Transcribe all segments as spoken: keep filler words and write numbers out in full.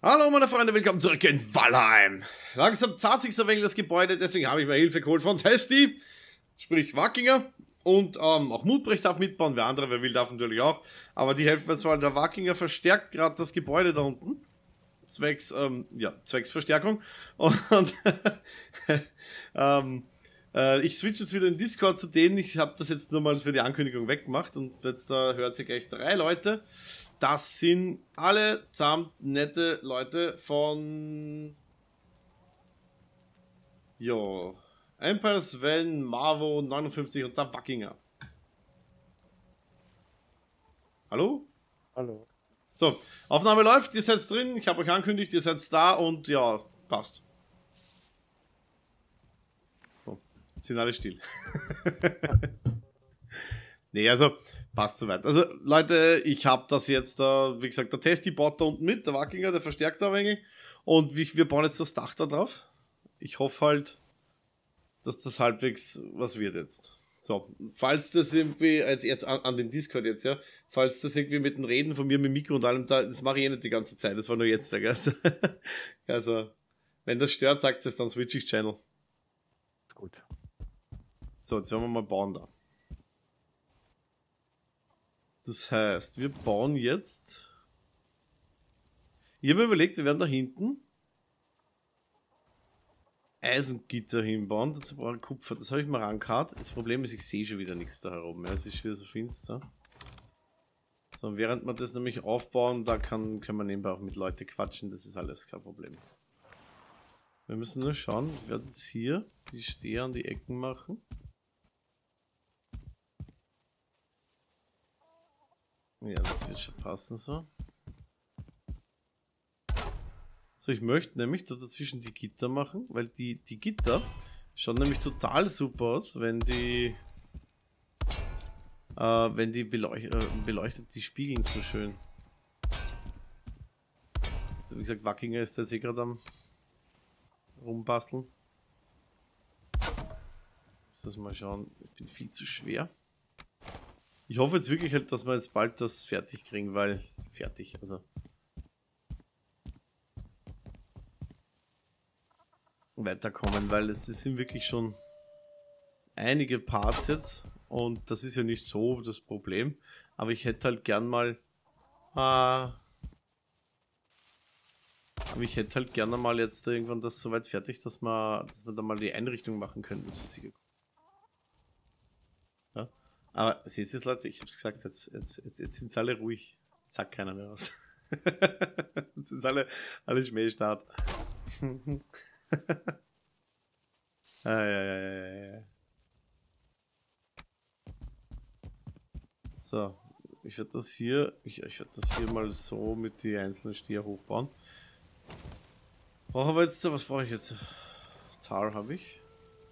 Hallo meine Freunde, willkommen zurück in Valheim. Langsam zahlt sich so wenig das Gebäude, deswegen habe ich mir Hilfe geholt von Testy, sprich Wackinger. Und ähm, auch Mutbrecht darf mitbauen, wer andere, wer will, darf natürlich auch. Aber die helfen mir zwar, der Wackinger verstärkt gerade das Gebäude da unten. Zwecks, ähm, ja, zwecks Verstärkung. Und ähm, äh, ich switche jetzt wieder in Discord zu denen. Ich habe das jetzt nur mal für die Ankündigung weggemacht. Und jetzt da hört sich gleich drei Leute. Das sind alle zahm nette Leute von jo, Empire Sven, Marvo neunundfünfzig und der Wackinger. Hallo? Hallo. So, Aufnahme läuft, ihr seid drin, ich habe euch angekündigt, ihr seid da und ja, passt. So, jetzt sind alle still. Nee, also passt soweit. Also Leute, ich habe das jetzt, äh, wie gesagt, der Testi baut da unten mit, der Wackinger, der verstärkt da ein wenig. Und wir, wir bauen jetzt das Dach da drauf. Ich hoffe halt, dass das halbwegs was wird jetzt. So, falls das irgendwie, jetzt, jetzt an, an den Discord jetzt, ja, falls das irgendwie mit den Reden von mir, mit dem Mikro und allem da, das mache ich eh nicht die ganze Zeit, das war nur jetzt, gell? Also, also wenn das stört, sagt es, dann switch ich Channel. Gut. So, jetzt werden wir mal bauen da. Das heißt, wir bauen jetzt. Ich habe mir überlegt, wir werden da hinten Eisengitter hinbauen. Dazu brauche ich Kupfer. Das habe ich mal rangehauen. Das Problem ist, ich sehe schon wieder nichts da herum. Ja, es ist wieder so finster. So, während wir das nämlich aufbauen, da kann, kann man nebenbei auch mit Leuten quatschen. Das ist alles kein Problem. Wir müssen nur schauen, wir werden jetzt hier die Steher an die Ecken machen. Ja, das wird schon passen so. So, ich möchte nämlich da dazwischen die Gitter machen, weil die, die Gitter schauen nämlich total super aus, wenn die äh, wenn die beleuch äh, beleuchtet, die spiegeln so schön. Also wie gesagt, Wackinger ist jetzt eh gerade am rumbasteln. Muss das mal schauen, ich bin viel zu schwer. Ich hoffe jetzt wirklich halt, dass wir jetzt bald das fertig kriegen, weil fertig, also weiterkommen, weil es sind wirklich schon einige Parts jetzt und das ist ja nicht so das Problem, aber ich hätte halt gern mal äh, aber ich hätte halt gerne mal jetzt irgendwann das soweit fertig, dass wir, dass wir da mal die Einrichtung machen können, das ist sicher gut. Ja? Aber seht ihr es, Leute, ich hab's gesagt, jetzt, jetzt, jetzt, jetzt sind alle ruhig. Sagt keiner mehr was. Jetzt sind alle, alle Schmähstart. ah, ja, ja, ja, ja. So, ich werde das hier, ich, ich werde das hier mal so mit die einzelnen Stier hochbauen. Brauchen wir jetzt, was brauche ich jetzt? Tar habe ich.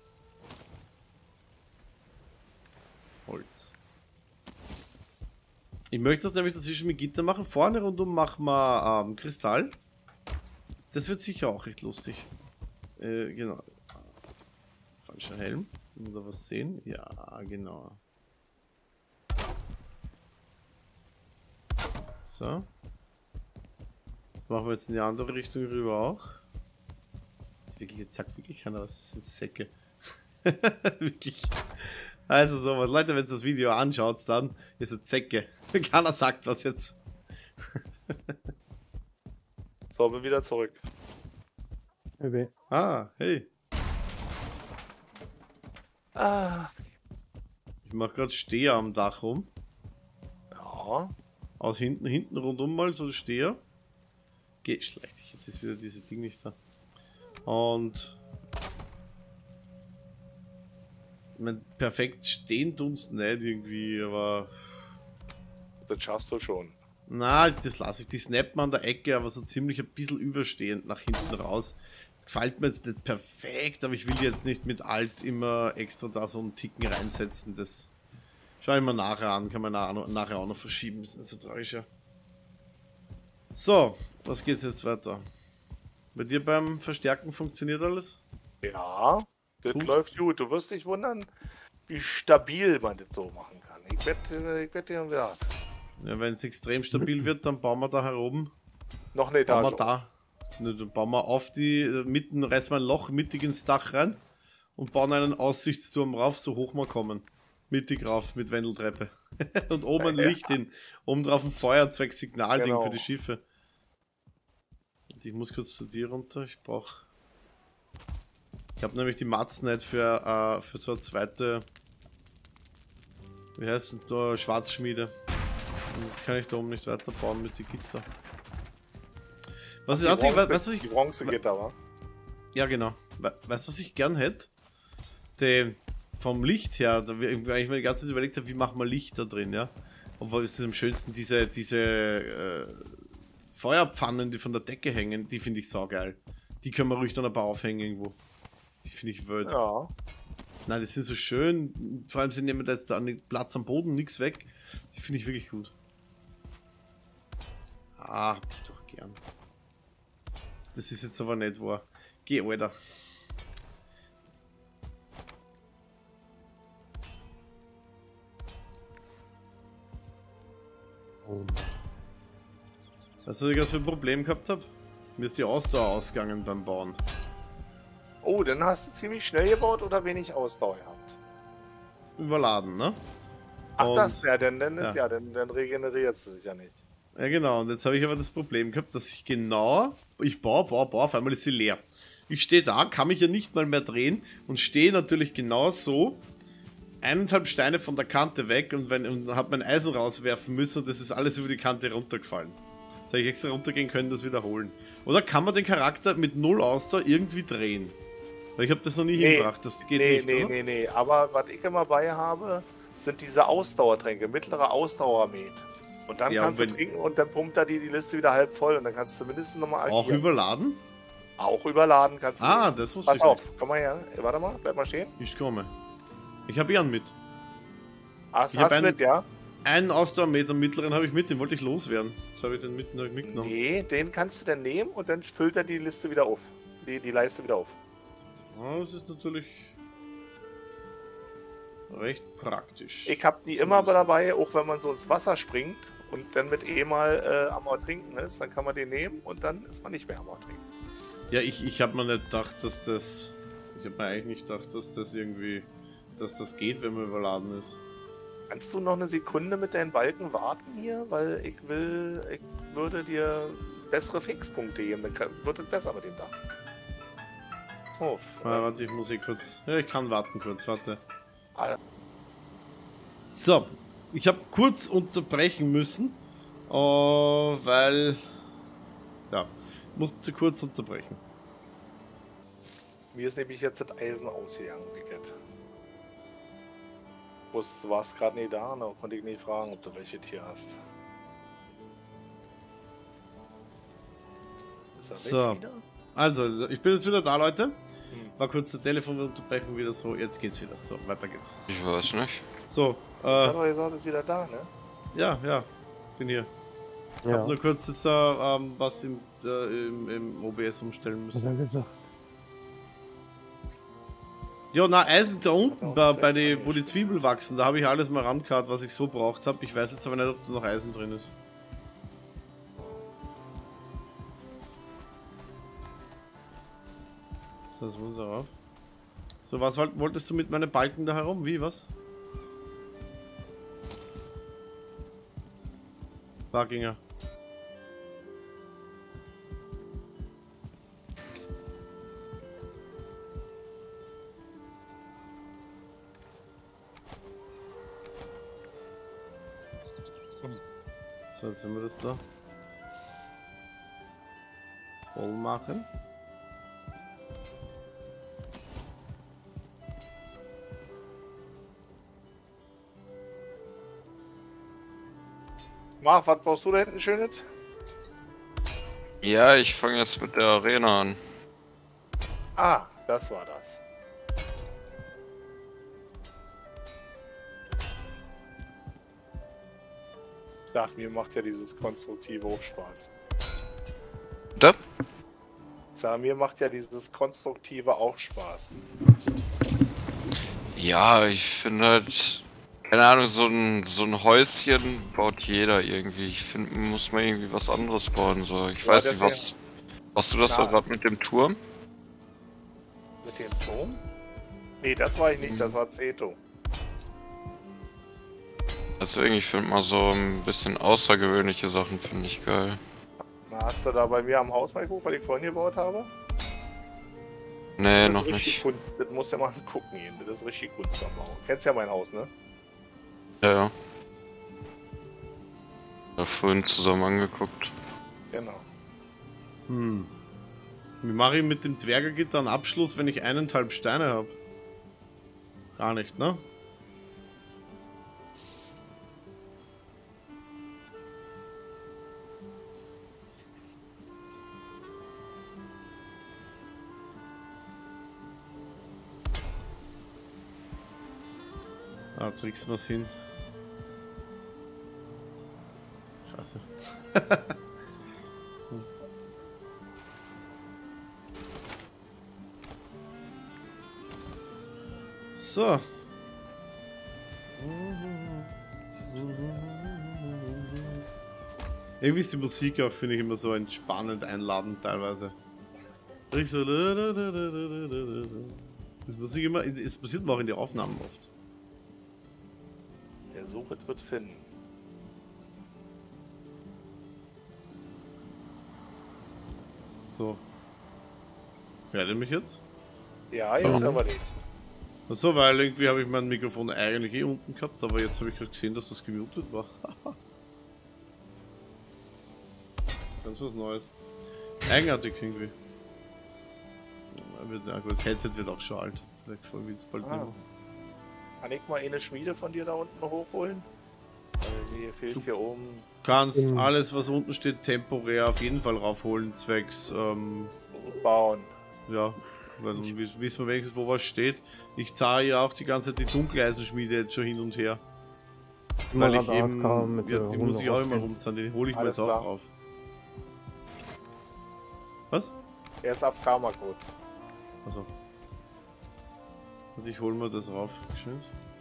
Holz. Ich möchte das nämlich dazwischen mit Gitter machen. Vorne rundum machen wir ähm, Kristall. Das wird sicher auch recht lustig. Äh, genau. Falscher Helm. Können wir da was sehen? Ja, genau. So. Das machen wir jetzt in die andere Richtung rüber auch. Wirklich, jetzt sagt wirklich keiner, was sind Säcke. Wirklich. Also sowas. Leute, wenn ihr das Video anschaut, dann ist es Säcke. Keiner sagt was jetzt. So, bin wieder zurück. Okay. Ah, hey. Ah. Ich mache gerade Steher am Dach rum. Ja. Aus hinten, hinten rundum mal so Steher. Geht schlecht. Jetzt ist wieder dieses Ding nicht da. Und ich mein, perfekt stehen tun's nicht irgendwie, aber Das schaffst du schon. na, das lasse ich. Die snappt man an der Ecke, aber so ziemlich ein bisschen überstehend nach hinten raus. Das gefällt mir jetzt nicht perfekt, aber ich will jetzt nicht mit Alt immer extra da so einen Ticken reinsetzen. Das schaue ich mir nachher an, kann man nachher auch noch verschieben, ist nicht so traurig. Ja. So, was geht's jetzt weiter? Bei dir beim Verstärken funktioniert alles? Ja, das Gut. läuft gut. Du wirst dich wundern, wie stabil man das so machen kann. Ich wette, ich wette dir, ja. Ja, wenn es extrem stabil wird, dann bauen wir da herum. Noch eine Bauen wir Etage. da. Ne, dann bauen wir auf die, mitten, reißen wir ein Loch mittig ins Dach rein und bauen einen Aussichtsturm rauf, so hoch wir kommen. Mittig rauf mit Wendeltreppe. Und oben ein Licht hin. Oben drauf ein Feuerzeug, Signalding Genau. für die Schiffe. Ich muss kurz zu dir runter, ich brauch. Ich habe nämlich die Matzen nicht für, äh, für so eine zweite. Wie heißt denn da? Schwarzschmiede. Und das kann ich da oben nicht weiterbauen mit den Gitter. Was ist einzig, weißt du, was ich. Die Bronzegitter, wa? Ja, genau. We weißt du, was ich gern hätte? Den, vom Licht her, da ich mir die ganze Zeit überlegt habe, wie machen wir Licht da drin, ja? Aber ist es am schönsten, diese, diese äh, Feuerpfannen, die von der Decke hängen, die finde ich saugeil. Die können wir ruhig dann ein paar aufhängen irgendwo. Die finde ich wild. Ja. Nein, die sind so schön. Vor allem, sie nehmen da jetzt da Platz am Boden, nichts weg. Die finde ich wirklich gut. Ah, hab ich doch gern. Das ist jetzt aber nicht wahr. Geh, Alter. Oh. Weißt du, was ich gerade für ein Problem gehabt habe? Mir ist die Ausdauer ausgegangen beim Bauen. Oh, dann hast du ziemlich schnell gebaut oder wenig Ausdauer gehabt? Überladen, ne? Ach, Und- das, ja, dann, dann ist ja. ja, dann, dann regeneriert sie sich ja nicht. Ja, genau. Und jetzt habe ich aber das Problem gehabt, dass ich genau, ich baue, baue, baue, auf einmal ist sie leer. Ich stehe da, kann mich ja nicht mal mehr drehen und stehe natürlich genau so eineinhalb Steine von der Kante weg und, wenn, und habe mein Eisen rauswerfen müssen und das ist alles über die Kante runtergefallen. Jetzt hätte ich extra runtergehen können, das wiederholen. Oder kann man den Charakter mit null Ausdauer irgendwie drehen? Weil ich habe das noch nie Nee. hingebracht, das geht nee, nicht, nee, oder? nee, nee. Aber was ich immer bei habe, sind diese Ausdauertränke, mittlere Ausdauermet. Und dann Ja, kannst und du wenn- trinken und dann pumpt da die, die Liste wieder halb voll und dann kannst du zumindest nochmal Auch überladen? Auch überladen kannst du. Ah, das wusste Pass ich auf, komm mal her. Warte mal, bleib mal stehen. nicht. Ich komme. Ich habe ihren mit. Hast, Ich hab hast einen- mit, ja? Einen Ausdauermeter mittleren habe ich mit, den wollte ich loswerden. Jetzt habe ich den mitten mitgenommen. Nee, den kannst du dann nehmen und dann füllt er die Liste wieder auf. Die, die Leiste wieder auf. Ah, das ist natürlich recht praktisch. Ich habe die immer dabei, auch wenn man so ins Wasser springt und dann mit eh mal äh, am Ertrinken ist, dann kann man den nehmen und dann ist man nicht mehr am Ertrinken. Ja, ich, ich habe mir nicht gedacht, dass das... Ich habe mir eigentlich nicht gedacht, dass das irgendwie... Dass das geht, wenn man überladen ist. Kannst du noch eine Sekunde mit deinen Balken warten hier? Weil ich will, ich würde dir bessere Fixpunkte geben, dann kann- wird es besser mit dem Dach. So, Ah, warte, ich muss hier kurz... Ja, ich kann warten kurz, warte. Ah. So, ich habe kurz unterbrechen müssen, äh, weil... Ja, musste kurz unterbrechen. Mir ist nämlich jetzt das Eisen ausgegangen, Wicket. Du warst gerade nicht da, da konnte ich nicht fragen, ob du welche Tier hast. Ist er So. weg wieder? Also, ich bin jetzt wieder da, Leute. War kurz zur Telefonunterbrechung wieder so, jetzt geht's wieder. So, weiter geht's. Ich weiß nicht. So, Ich hab äh, doch gesagt, ist wieder da, ne? ja, ja, bin hier. Ich Ja, hab nur kurz jetzt äh, ähm, was im, äh, im, im O B S umstellen was müssen. hat er gesagt? Ja, na, Eisen da unten, uns bei, vielleicht bei die, mal wo die Zwiebel wachsen, da habe ich alles mal rangehauen, was ich so braucht habe. Ich weiß jetzt aber nicht, ob da noch Eisen drin ist. So, das muss darauf. So, was wollt- wolltest du mit meinen Balken da herum? Wie, was? Barginger. So, jetzt haben wir das da voll machen. Marv, was brauchst du da hinten Schönes? Ja, ich fange jetzt mit der Arena an. Ah, das war das. Ach, mir macht ja dieses konstruktive auch Spaß. Da? Sag, mir macht ja dieses konstruktive auch Spaß. Ja, ich finde halt, keine Ahnung, so ein, so ein Häuschen baut jeder irgendwie. Ich finde, muss man irgendwie was anderes bauen. So. Ich Ja, weiß nicht, deswegen- was, Hast du das Na. auch gerade mit dem Turm? Mit dem Turm? Nee, das war ich nicht, Mhm. das war Zeto. Deswegen, ich finde mal so ein bisschen außergewöhnliche Sachen finde ich geil. Na, hast du da bei mir am Haus mal geguckt, was ich vorhin gebaut habe? Nee, Das noch ist richtig nicht. Kunst, das musst du ja mal gucken, Ian. Das ist richtig Kunst am Bau. Kennst ja mein Haus, ne? Ja, ja. Da vorhin zusammen angeguckt. Genau. Hm. Wie mache ich mit dem Zwergergitter einen Abschluss, wenn ich eineinhalb Steine habe? Gar nicht, ne? Ah, trickst was hin. Scheiße. So. Irgendwie ist die Musik auch, finde ich, immer so entspannend einladend teilweise. Ich so. Das Musik immer, es passiert mir auch in den Aufnahmen oft. Der Suchet wird finden. So. Hört ihr mich jetzt? Ja, jetzt Mhm. hören wir dich. Achso, weil irgendwie habe ich mein Mikrofon eigentlich eh unten gehabt, aber jetzt habe ich gerade gesehen, dass das gemutet war. Ganz was Neues. Eigenartig irgendwie. Ja, gut, das Headset wird auch schon alt. Vielleicht folgen wir jetzt bald Ah. nicht mehr. Kann ich mal eine Schmiede von dir da unten hochholen? Weil mir fehlt hier oben Kannst Mhm. alles, was unten steht, temporär auf jeden Fall raufholen, zwecks, ähm, bauen. ja, weil dann wiss- wissen wir wenigstens, wo was steht. Ich zahle ja auch die ganze Zeit die Dunkeleisenschmiede jetzt schon hin und her. Weil ich eben, ja, die muss ich auch immer rumzahlen, die hole ich mir Alles jetzt auch klar. auf. Was? Er ist auf Karma kurz. Also. Und ich hole mir das rauf. Schön.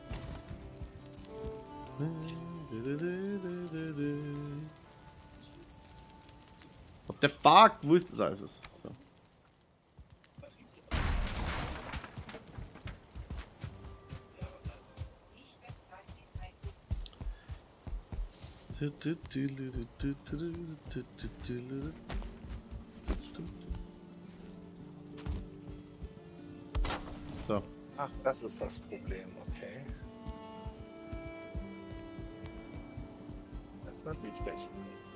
What the fuck? Wo ist das? Da ist es. So. So. Ach, das ist das Problem, okay. Das ist natürlich schlecht.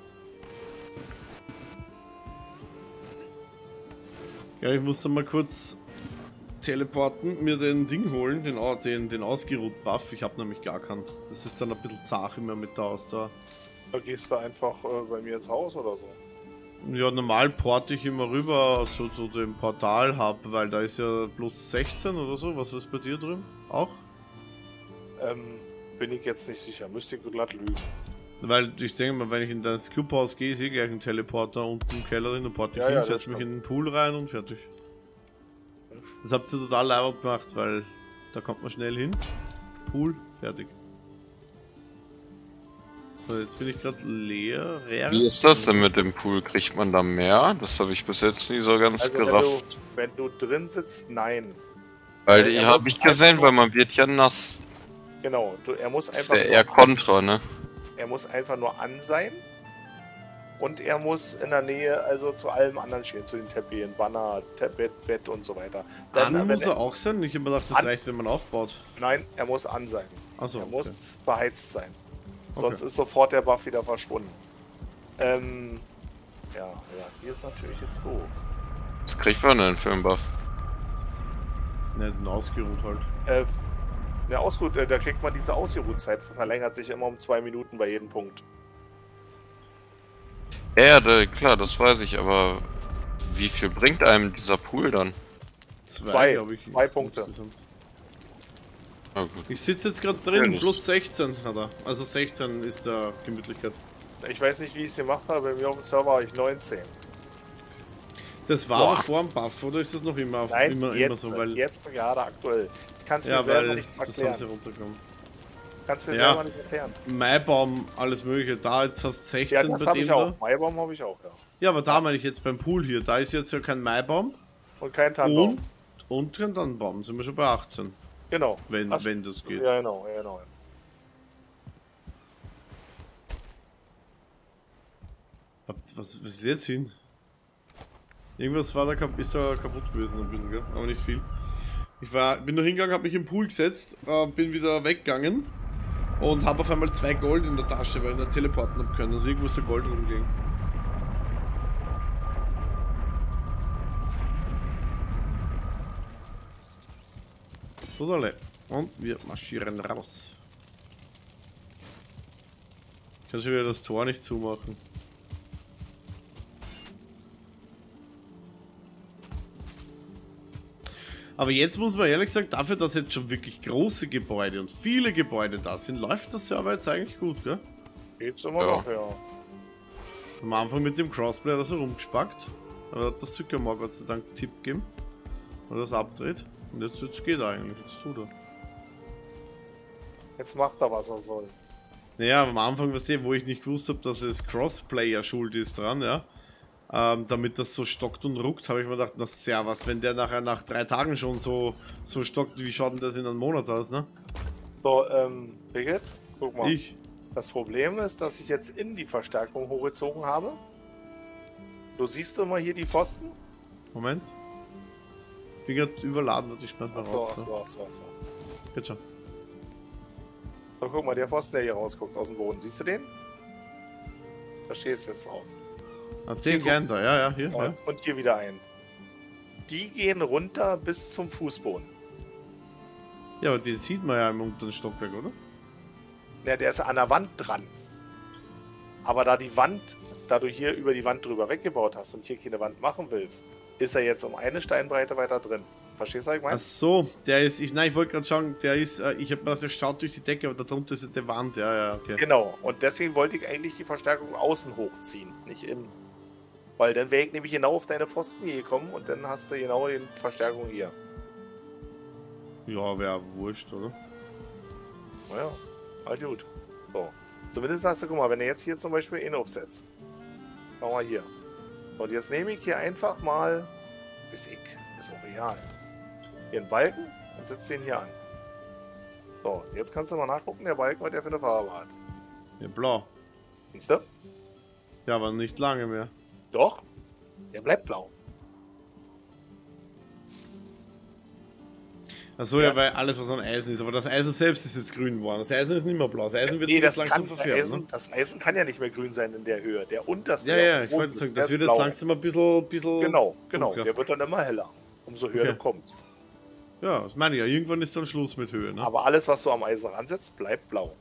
Ja, ich muss dann mal kurz teleporten, mir den Ding holen, den, Au- den, den Ausgeruht-Buff. Ich habe nämlich gar keinen. Das ist dann ein bisschen zart immer mit der Ausdauer. Da gehst du einfach äh, bei mir ins Haus oder so. Ja, normal porte ich immer rüber zu, zu dem Portal-Hub, weil da ist ja plus sechzehn oder so. Was ist bei dir drin? Auch? Ähm, bin ich jetzt nicht sicher. Müsste ich glatt lügen. Weil ich denke mal, wenn ich in das Clubhaus gehe, ist eh gleich ein Teleporter unten im Keller drin, dann porte ich Ja, hin, ja, das setze mich stimmt. in den Pool rein und fertig. Das habt ihr total leibend gemacht, weil da kommt man schnell hin. Pool, fertig. So, jetzt bin ich gerade leer. leer. Wie ist das denn mit dem Pool? Kriegt man da mehr? Das habe ich bis jetzt nie so ganz Also wenn du, gerafft. wenn du drin sitzt, nein. Weil er die muss habe ich einfach gesehen, nur- weil man wird ja nass. Genau, du, er muss Das einfach wäre nur, eher Kontra, ne? er muss einfach nur an sein. Und er muss in der Nähe, also zu allem anderen stehen, zu den Teppichen, Banner, Bett, Bett und so weiter. Dann, An wenn muss er auch sein? Ich habe mir gedacht, das An- reicht, wenn man aufbaut. Nein, er muss an sein. Achso, Er okay. muss beheizt sein. Sonst Okay. ist sofort der Buff wieder verschwunden. Ähm, ja, ja, hier ist natürlich jetzt doof. Was kriegt man denn für einen Buff? Ne, den ausgeruht halt. Äh, der Ausruht, äh, da kriegt man diese Ausruhzeit, verlängert sich immer um zwei Minuten bei jedem Punkt. Ja, ja, da, klar, das weiß ich, aber wie viel bringt einem dieser Pool dann? Zwei, glaub ich, zwei Punkte. insgesamt. Oh, gut. Ich sitze jetzt gerade drin, Ja, das- plus sechzehn hat er. Also sechzehn ist der Gemütlichkeit. Ich weiß nicht, wie ich es gemacht habe. Bei mir auf dem Server habe ich neunzehn. Das war Boah. aber vor dem Buff, oder ist das noch immer, auf, Nein, immer, jetzt, immer so? Weil, jetzt gerade aktuell. Ich kann es mir ja, selber weil nicht das haben sie erklären. runtergekommen. Kannst mir Ja. selber nicht erklären. Maibaum, alles mögliche. Da, jetzt hast du Ja, sechzehn das bei habe dem ich auch. da. Maibaum habe ich auch, ja. Ja, aber da meine ich jetzt beim Pool hier. Da ist jetzt ja kein Maibaum. Und kein Tannenbaum. Und, und kein Tannenbaum. Sind wir schon bei achtzehn. Genau. Wenn, Ach, wenn das geht. Ja, genau, ja, genau. Was, was ist jetzt hin? Irgendwas war da, kap ist da kaputt gewesen, ein bisschen, gell? Aber nicht viel. Ich war, bin nur hingegangen, habe mich im Pool gesetzt, äh, bin wieder weggegangen und habe auf einmal zwei Gold in der Tasche, weil ich nicht teleporten habe können. Also irgendwo ist der Gold rumging. So, Dalle. Und wir marschieren raus. Ich kann schon wieder das Tor nicht zumachen. Aber jetzt muss man ehrlich sagen, dafür, dass jetzt schon wirklich große Gebäude und viele Gebäude da sind, läuft das Server jetzt eigentlich gut, gell? Geht's immer Ja. noch, ja. Am Anfang mit dem Crossplay hat er so rumgespackt. Aber hat das Zucker mal Gott sei Dank einen Tipp gegeben. Und das abdreht. Und jetzt, jetzt geht er eigentlich, jetzt tut er. Jetzt macht er, was er soll. Naja, am Anfang, weißt du, wo ich nicht gewusst habe, dass es Crossplayer schuld ist dran, ja. Ähm, damit das so stockt und ruckt, habe ich mir gedacht, na servus, wenn der nachher nach drei Tagen schon so, so stockt, wie schaut denn das in einem Monat aus, ne? So, ähm, Birgit, guck mal. Ich. Das Problem ist, dass ich jetzt in die Verstärkung hochgezogen habe. Du siehst immer hier die Pfosten? Moment. Ich bin gerade überladen und ich schneide mal Achso, raus. achso, So. achso, achso. Geht schon. So, guck mal, der Pfosten, der hier rausguckt aus dem Boden. Siehst du den? Da steht es jetzt drauf. Ah, den kleinen da, ja, ja, hier. Ja. Ja. Und hier wieder ein. Die gehen runter bis zum Fußboden. ja, aber den sieht man ja im unteren Stockwerk, oder? Ja, der ist an der Wand dran. Aber da die Wand, da du hier über die Wand drüber weggebaut hast und hier keine Wand machen willst, ist er jetzt um eine Steinbreite weiter drin. Verstehst du, was ich meine? Ach so, der ist, ich, nein, ich wollte gerade sagen, der ist, äh, ich habe gedacht, der schaut durch die Decke, aber darunter ist die Wand, ja, ja, okay. Genau. Und deswegen wollte ich eigentlich die Verstärkung außen hochziehen, nicht innen. Weil dann wäre ich nämlich genau auf deine Pfosten hier gekommen und dann hast du genau die Verstärkung hier. Ja, wäre wurscht, oder? Naja, halt gut. So. Zumindest hast du, guck mal, wenn du jetzt hier zum Beispiel ihn aufsetzt. Schau mal hier. Und jetzt nehme ich hier einfach mal, ist ich, ist auch real. Hier einen Balken und setze den hier an. So, jetzt kannst du mal nachgucken, der Balken, was der für eine Farbe hat. Ja, blau. Siehst du? Ja, aber nicht lange mehr. Doch, der bleibt blau. Achso, ja. Ja. weil alles was an Eisen ist, aber das Eisen selbst ist jetzt grün geworden. Das Eisen ist nicht mehr blau. Das Eisen wird Nee, sich das, jetzt langsam kann, verfärben. Eisen, Ne? das Eisen kann ja nicht mehr grün sein in der Höhe. Der unterste. Ja, der ja, auf dem ich Boden wollte ist, sagen, der das ist wird jetzt blau. langsam ein bisschen. bisschen Genau, genau. dunkler. Der wird dann immer heller. Umso höher Okay. du kommst. Ja, das meine ich ja. Irgendwann ist dann Schluss mit Höhe, ne? Aber alles, was du am Eisen ransetzt, bleibt blau.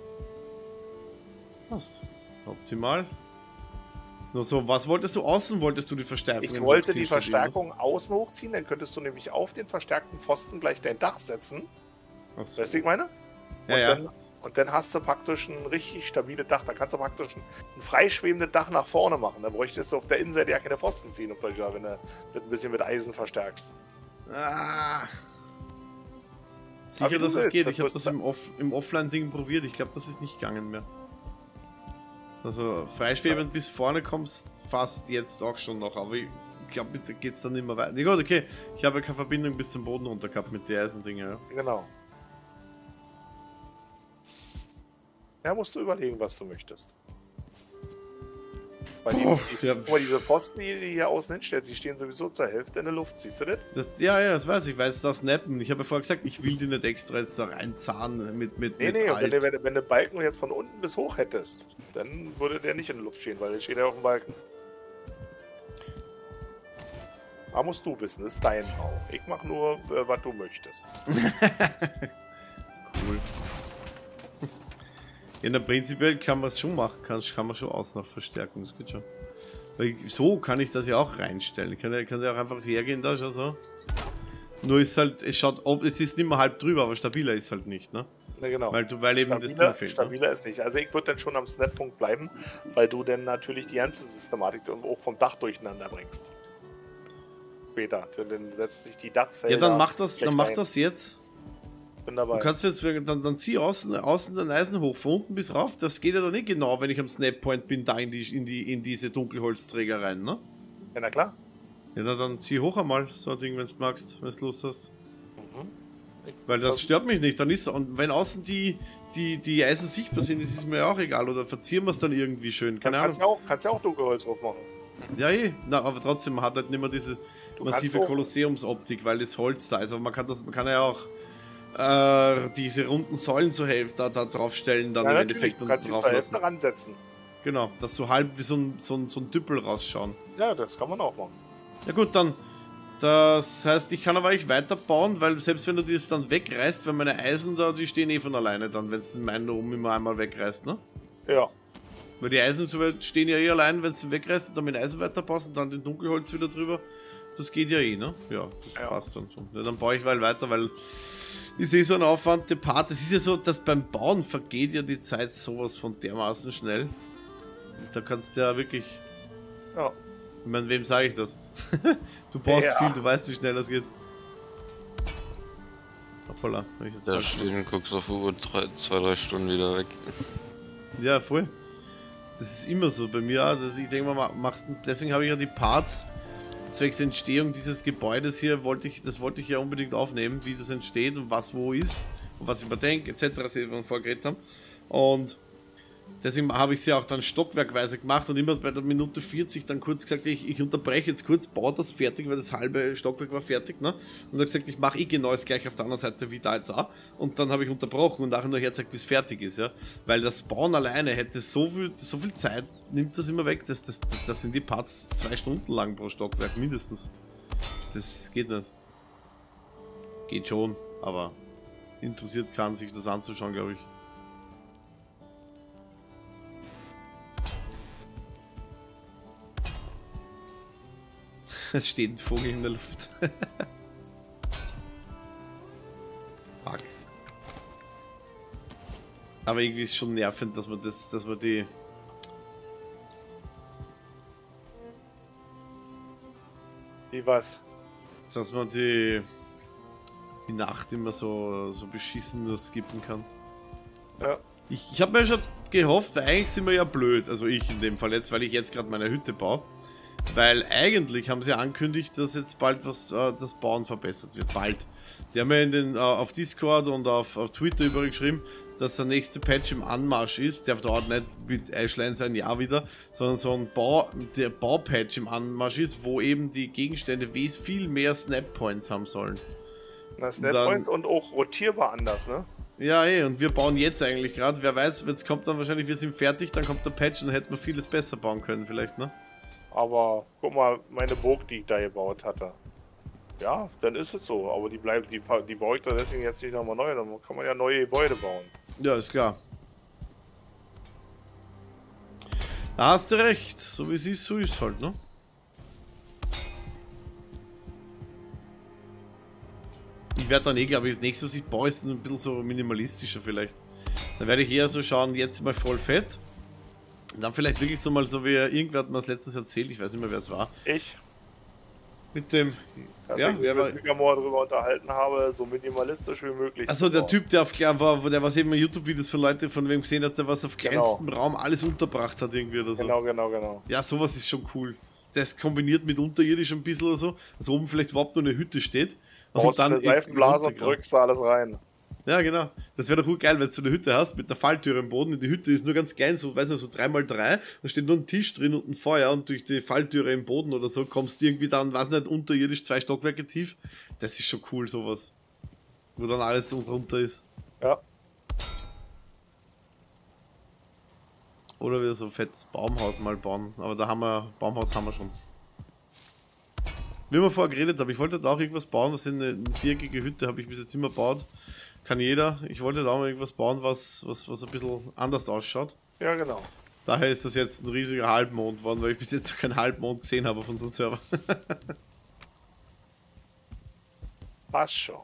Passt. Optimal. Nur so, was wolltest du außen? Wolltest du die Verstärkung? Ich wollte die Verstärkung außen hochziehen, dann könntest du nämlich auf den verstärkten Pfosten gleich dein Dach setzen. Achso. Weißt du, was ich meine? Ja, und, ja. Dann, und dann hast du praktisch ein richtig stabiles Dach. Da kannst du praktisch ein, ein freischwebendes Dach nach vorne machen. Da bräuchtest du auf der Innenseite ja keine Pfosten ziehen, auf Deutsch, wenn du das ein bisschen mit Eisen verstärkst. Ah. Aber wie Sicher, du dass es willst, geht. das Ich habe wirst das du- im, Off im Offline-Ding probiert. Ich glaube, das ist nicht gegangen mehr. Also freischwebend bis vorne kommst fast jetzt auch schon noch, aber ich glaube, bitte geht's dann immer weiter. Ja, gut, okay. Ich habe ja keine Verbindung bis zum Boden runter gehabt mit den Eisendingen, ja. Genau. Ja, musst du überlegen, was du möchtest. Weil die, Boah, die, ja. guck mal, diese Pfosten, die du hier außen hinstellst, die stehen sowieso zur Hälfte in der Luft. Siehst du das? Das, ja, ja, das weiß ich, weil es da snappen. Ich habe ja vorher gesagt, ich will die nicht extra jetzt da reinzahnen mit, mit, Nee, mit nee, und wenn alt. du, wenn, du, wenn du Balken jetzt von unten bis hoch hättest, dann würde der nicht in der Luft stehen, weil der steht ja auf dem Balken. Da musst du wissen, das ist dein Bau. Ich mach nur, äh, was du möchtest. Cool. Ja, na, prinzipiell kann man es schon machen, kann, kann man schon außen noch verstärken, das geht schon. Weil so kann ich das ja auch reinstellen. Ich kann ja, kann ja auch einfach hergehen, da schon so. Nur ist halt, es schaut, ob es ist nicht mehr halb drüber, aber stabiler ist halt nicht, ne? Na genau. Weil, du, weil eben das Stabiler, Ding fehlt. Ne? stabiler ist nicht. Also ich würde dann schon am Snap-Punkt bleiben, weil du dann natürlich die ganze Systematik dann auch vom Dach durcheinander bringst. Später. Dann setzt sich die Dachfelder. Ja, dann mach das, schlecht dann mach ein. das jetzt. bin dabei. Du kannst jetzt, dann, dann zieh außen, außen den Eisen hoch, von unten bis rauf. Das geht ja dann nicht genau, wenn ich am Snappoint bin, da in, die, in, die, in diese Dunkelholzträger rein, ne? Ja, na klar. Ja, na, dann zieh hoch einmal so ein Ding, wenn du magst, wenn du Lust hast. Mhm. Weil das stört mich nicht, dann ist und wenn außen die, die, die Eisen sichtbar sind, ist es mir auch egal. Oder verzieren wir es dann irgendwie schön, keine Dann kannst Ahnung. du ja auch, kannst ja auch Dunkelholz drauf machen. Ja, eh. Na, aber trotzdem, man hat halt nicht mehr diese Du massive kannst auch- Kolosseumsoptik, weil das Holz da ist. Aber man kann das, man kann ja auch äh, diese runden Säulen zur Hälfte da, da draufstellen, dann Ja, im natürlich, Endeffekt du und kannst die drauf zur lassen. Hälfte ransetzen. Genau, dass so halb wie so ein, so ein, so ein Düppel rausschauen. Ja, das kann man auch machen. Ja gut, dann, das heißt, ich kann aber eigentlich weiterbauen, weil selbst wenn du das dann wegreißt, weil meine Eisen da, die stehen eh von alleine dann, wenn es in meinen oben immer einmal wegreißt, ne? Ja. Weil die Eisen so weit stehen ja eh allein, wenn du wegreißt und dann mit Eisen weiterbaust und dann den Dunkelholz wieder drüber. Das geht ja eh, ne? Ja, das Ja. passt dann so. Ja, dann baue ich weil weiter, weil ist eh so ein Aufwand, der Part. Das ist ja so, dass beim Bauen vergeht ja die Zeit sowas von dermaßen schnell. Da kannst du ja wirklich. Ja. Ich meine, wem sage ich das? Du baust Ja. viel, du weißt, wie schnell das geht. Hoppala, hab ich jetzt Da falsch stehen und guckst auf die Uhr, drei, zwei, drei Stunden wieder weg. Ja, voll. Das ist immer so bei mir. Dass ich denke mal, machst, deswegen habe ich ja die Parts zwecks Entstehung dieses Gebäudes hier, wollte ich, das wollte ich ja unbedingt aufnehmen, wie das entsteht und was wo ist und was ich mir denke, et cetera, was wir vorgeredet haben. Und deswegen habe ich sie auch dann stockwerkweise gemacht und immer bei der Minute vierzig dann kurz gesagt, ich, ich unterbreche jetzt kurz, baue das fertig, weil das halbe Stockwerk war fertig, ne? Und habe gesagt, ich mache eh genau das gleiche auf der anderen Seite wie da jetzt auch. Und dann habe ich unterbrochen und nachher nur hergezeigt, bis es fertig ist, ja. Weil das Bauen alleine hätte so viel, so viel Zeit, nimmt das immer weg, das, das, das sind die Parts zwei Stunden lang pro Stockwerk, mindestens. Das geht nicht. Geht schon, aber interessiert kann, sich das anzuschauen, glaube ich. Es steht ein Vogel in der Luft. Fuck. Aber irgendwie ist es schon nervend, dass man das, dass man die. Wie was? Dass man die. Die Nacht immer so, so beschissen nur skippen kann. Ja. Ich, ich habe mir schon gehofft, weil eigentlich sind wir ja blöd, also ich in dem Fall jetzt, weil ich jetzt gerade meine Hütte baue. Weil eigentlich haben sie angekündigt, dass jetzt bald was äh, das Bauen verbessert wird. Bald. Die haben ja in den, äh, auf Discord und auf, auf Twitter übrigens geschrieben, dass der nächste Patch im Anmarsch ist. Der dauert nicht mit Ashlands ein Jahr wieder, sondern so ein Bau, der Baupatch im Anmarsch ist, wo eben die Gegenstände wes viel mehr Snap Points haben sollen. Na, Snappoints und auch rotierbar anders, ne? Ja, eh, und wir bauen jetzt eigentlich gerade. Wer weiß, jetzt kommt dann wahrscheinlich, wir sind fertig, dann kommt der Patch und dann hätten wir vieles besser bauen können, vielleicht, ne? Aber guck mal, meine Burg, die ich da gebaut hatte. Ja, dann ist es so. Aber die bleibt, die, die baue ich da deswegen jetzt nicht nochmal neu. Dann kann man ja neue Gebäude bauen. Ja, ist klar. Da hast du recht. So wie es ist, so ist es halt, ne? Ich werde dann eh, glaube ich, das nächste, was ich baue, ist ein bisschen so minimalistischer vielleicht. Dann werde ich eher so schauen, jetzt mal voll fett. Und dann vielleicht wirklich so mal so wie irgendwer hat mir das letztens erzählt, ich weiß nicht mehr, wer es war. Ich, Mit dem. dass Ja, ich wer mich war. mit Mikamor darüber unterhalten habe, so minimalistisch wie möglich. Achso, zu der bauen. Typ, der auf klar war, wo der was eben YouTube-Videos von Leuten von wem gesehen hat, der was auf kleinstem Raum alles unterbracht hat irgendwie oder so. Genau, genau, genau. Ja, sowas ist schon cool. Das kombiniert mit unterirdisch ein bisschen oder so, dass oben vielleicht überhaupt nur eine Hütte steht. Brauchst eine im Seifenblase und Untergrund. drückst da alles rein. Ja, genau. Das wäre doch gut geil, wenn du so eine Hütte hast mit der Falltüre im Boden. Und die Hütte ist nur ganz klein, so, weiß nicht, so drei mal drei. Da steht nur ein Tisch drin und ein Feuer und durch die Falltüre im Boden oder so kommst du irgendwie dann, weiß nicht, unterirdisch zwei Stockwerke tief. Das ist schon cool, sowas. Wo dann alles so runter ist. Ja. Oder wir so ein fettes Baumhaus mal bauen. Aber da haben wir, Baumhaus haben wir schon. Wie wir vorher geredet haben, ich wollte da auch irgendwas bauen, was in eine, eine viereckige Hütte habe ich bis jetzt immer gebaut. Kann jeder. Ich wollte da mal irgendwas bauen, was, was, was ein bisschen anders ausschaut. Ja, genau. Daher ist das jetzt ein riesiger Halbmond geworden, weil ich bis jetzt noch keinen Halbmond gesehen habe auf unserem Server. Passt schon.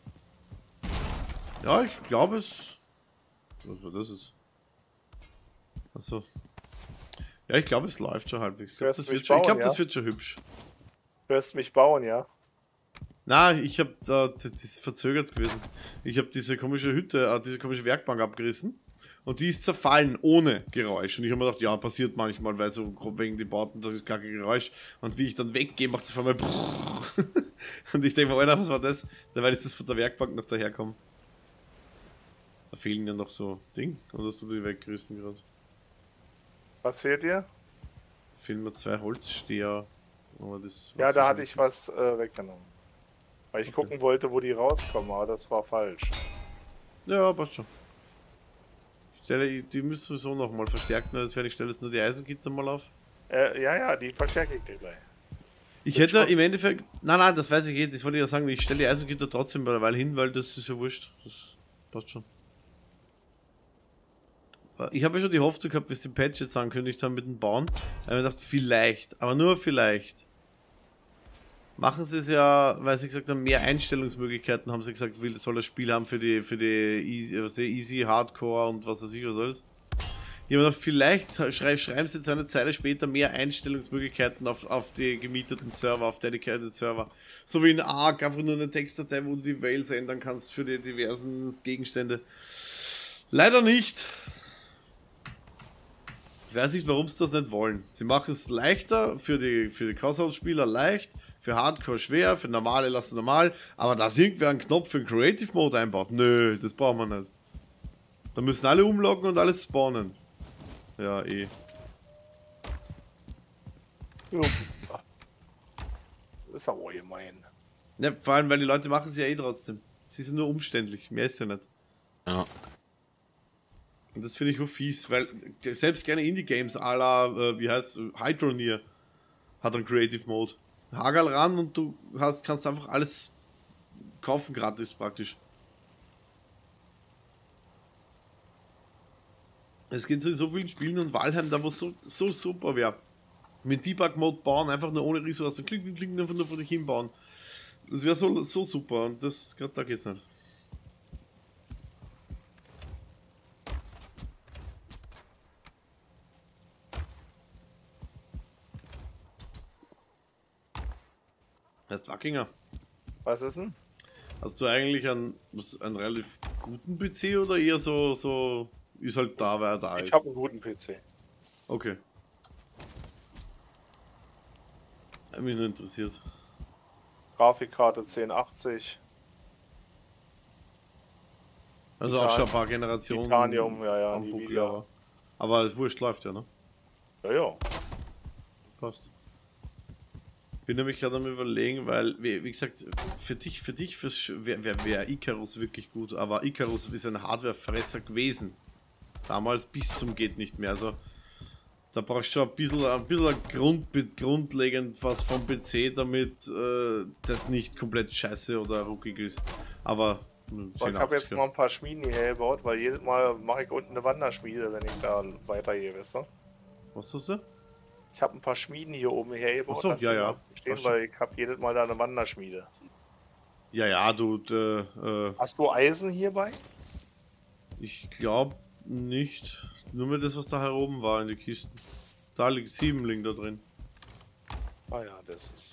Ja, ich glaube es. Was war das jetzt? Achso. Ja, ich glaube es läuft schon halbwegs. Ich glaube, Hörst das, du wird mich schon- ich bauen, glaub, das ja? wird schon hübsch. Du wirst mich bauen, ja? Na, ich hab da, das ist verzögert gewesen. Ich habe diese komische Hütte, äh, diese komische Werkbank abgerissen. Und die ist zerfallen ohne Geräusch. Und ich habe mir gedacht, ja, passiert manchmal, weil so grob wegen den Bauten, da ist gar kein Geräusch. Und wie ich dann weggehe, macht es auf einmal und ich denke mir, Alter, was war das? Dabei ist das von der Werkbank noch daherkommen. Da fehlen ja noch so Ding. Oder hast du die weggerissen gerade? Was fehlt dir? Fehlen mir zwei Holzsteher. Aber das Ja, da hatte ich was äh, weggenommen. Weil ich Okay. gucken wollte, wo die rauskommen, aber das war falsch. Ja, passt schon. Ich stelle, die müssen wir so nochmal verstärken, deswegen ich stelle jetzt nur die Eisengitter mal auf. Äh, ja, ja, die verstärke ich dir gleich. Ich hätte im Endeffekt. Nein, nein, das weiß ich eh, das wollte ich ja sagen, ich stelle die Eisengitter trotzdem bei der Weile hin, weil das ist ja wurscht. Das passt schon. Ich habe ja schon die Hoffnung gehabt, bis die Patch jetzt ankündigt haben mit dem Bauen. Ich habe mir gedacht, vielleicht, aber nur vielleicht. Machen sie es ja, weil sie gesagt haben, mehr Einstellungsmöglichkeiten, haben sie gesagt, will, soll das Spiel haben für die, für die Easy, was ich, Easy, Hardcore und was weiß ich, was alles. Ich habe mir gedacht, vielleicht schrei, schreiben sie jetzt eine Zeit später mehr Einstellungsmöglichkeiten auf, auf die gemieteten Server, auf dedicated Server. So wie in Ark, einfach nur eine Textdatei, wo du die Values ändern kannst für die diversen Gegenstände. Leider nicht. Ich weiß nicht, warum sie das nicht wollen. Sie machen es leichter für die, für die Casual-Spieler leicht, für Hardcore schwer, für normale lassen normal, aber dass irgendwer einen Knopf für den Creative Mode einbaut, nö, das brauchen wir nicht. Da müssen alle umloggen und alles spawnen. Ja, eh. Jo. Das ist aber gemein. Ja, vor allem, weil die Leute machen es ja eh trotzdem. Sie sind nur umständlich, mehr ist ja nicht. Ja. Und das finde ich auch fies, weil selbst kleine Indie-Games à la, äh, wie heißt Hydroneer hat einen Creative Mode. Hagel ran und du hast, kannst einfach alles kaufen gratis praktisch. Es geht so in so vielen Spielen und Valheim, da wo es so, so super wäre. Mit Debug-Mode bauen, einfach nur ohne Ressourcen, klick, klick, klick, einfach nur vor dich hinbauen. Das wäre so, so super und das, gerade da geht's nicht. Heißt Wackinger, Was ist denn? hast du eigentlich einen, was, einen relativ guten P C oder eher so, so ist halt da, weil er da Ich ist? habe einen guten P C. Okay. Hat mich nur interessiert. Grafikkarte zehn achtzig. Also auch Titan- schon ein paar Generationen Titanium, ja, ja, am Buckel, Nvidia. aber. Aber es wurscht, läuft ja, ne? Ja, ja. Passt. Bin nämlich gerade am überlegen, weil, wie, wie gesagt, für dich, für dich, fürs wäre wär, wär Icarus wirklich gut, aber Icarus ist ein Hardwarefresser gewesen. Damals bis zum geht nicht mehr. Also da brauchst du schon ein bisschen, ein bisschen Grund, grundlegend was vom P C, damit äh, das nicht komplett scheiße oder ruckig ist. Aber So, ich habe jetzt noch ein paar Schmieden hierher gebaut, weil jedes Mal mache ich unten eine Wanderschmiede, wenn ich da weitergehe, weißt du? Was hast du? Ich habe ein paar Schmieden hier oben hergebaut, Ach so, dass ja, die ja. noch stehen, Ach so. weil ich habe jedes Mal da eine Wanderschmiede. Ja, ja, du, äh, äh, Hast du Eisen hierbei? ich glaube nicht. Nur mit das, was da heroben war in die Kisten. Da liegt sieben liegen da drin. Ah ja, das ist...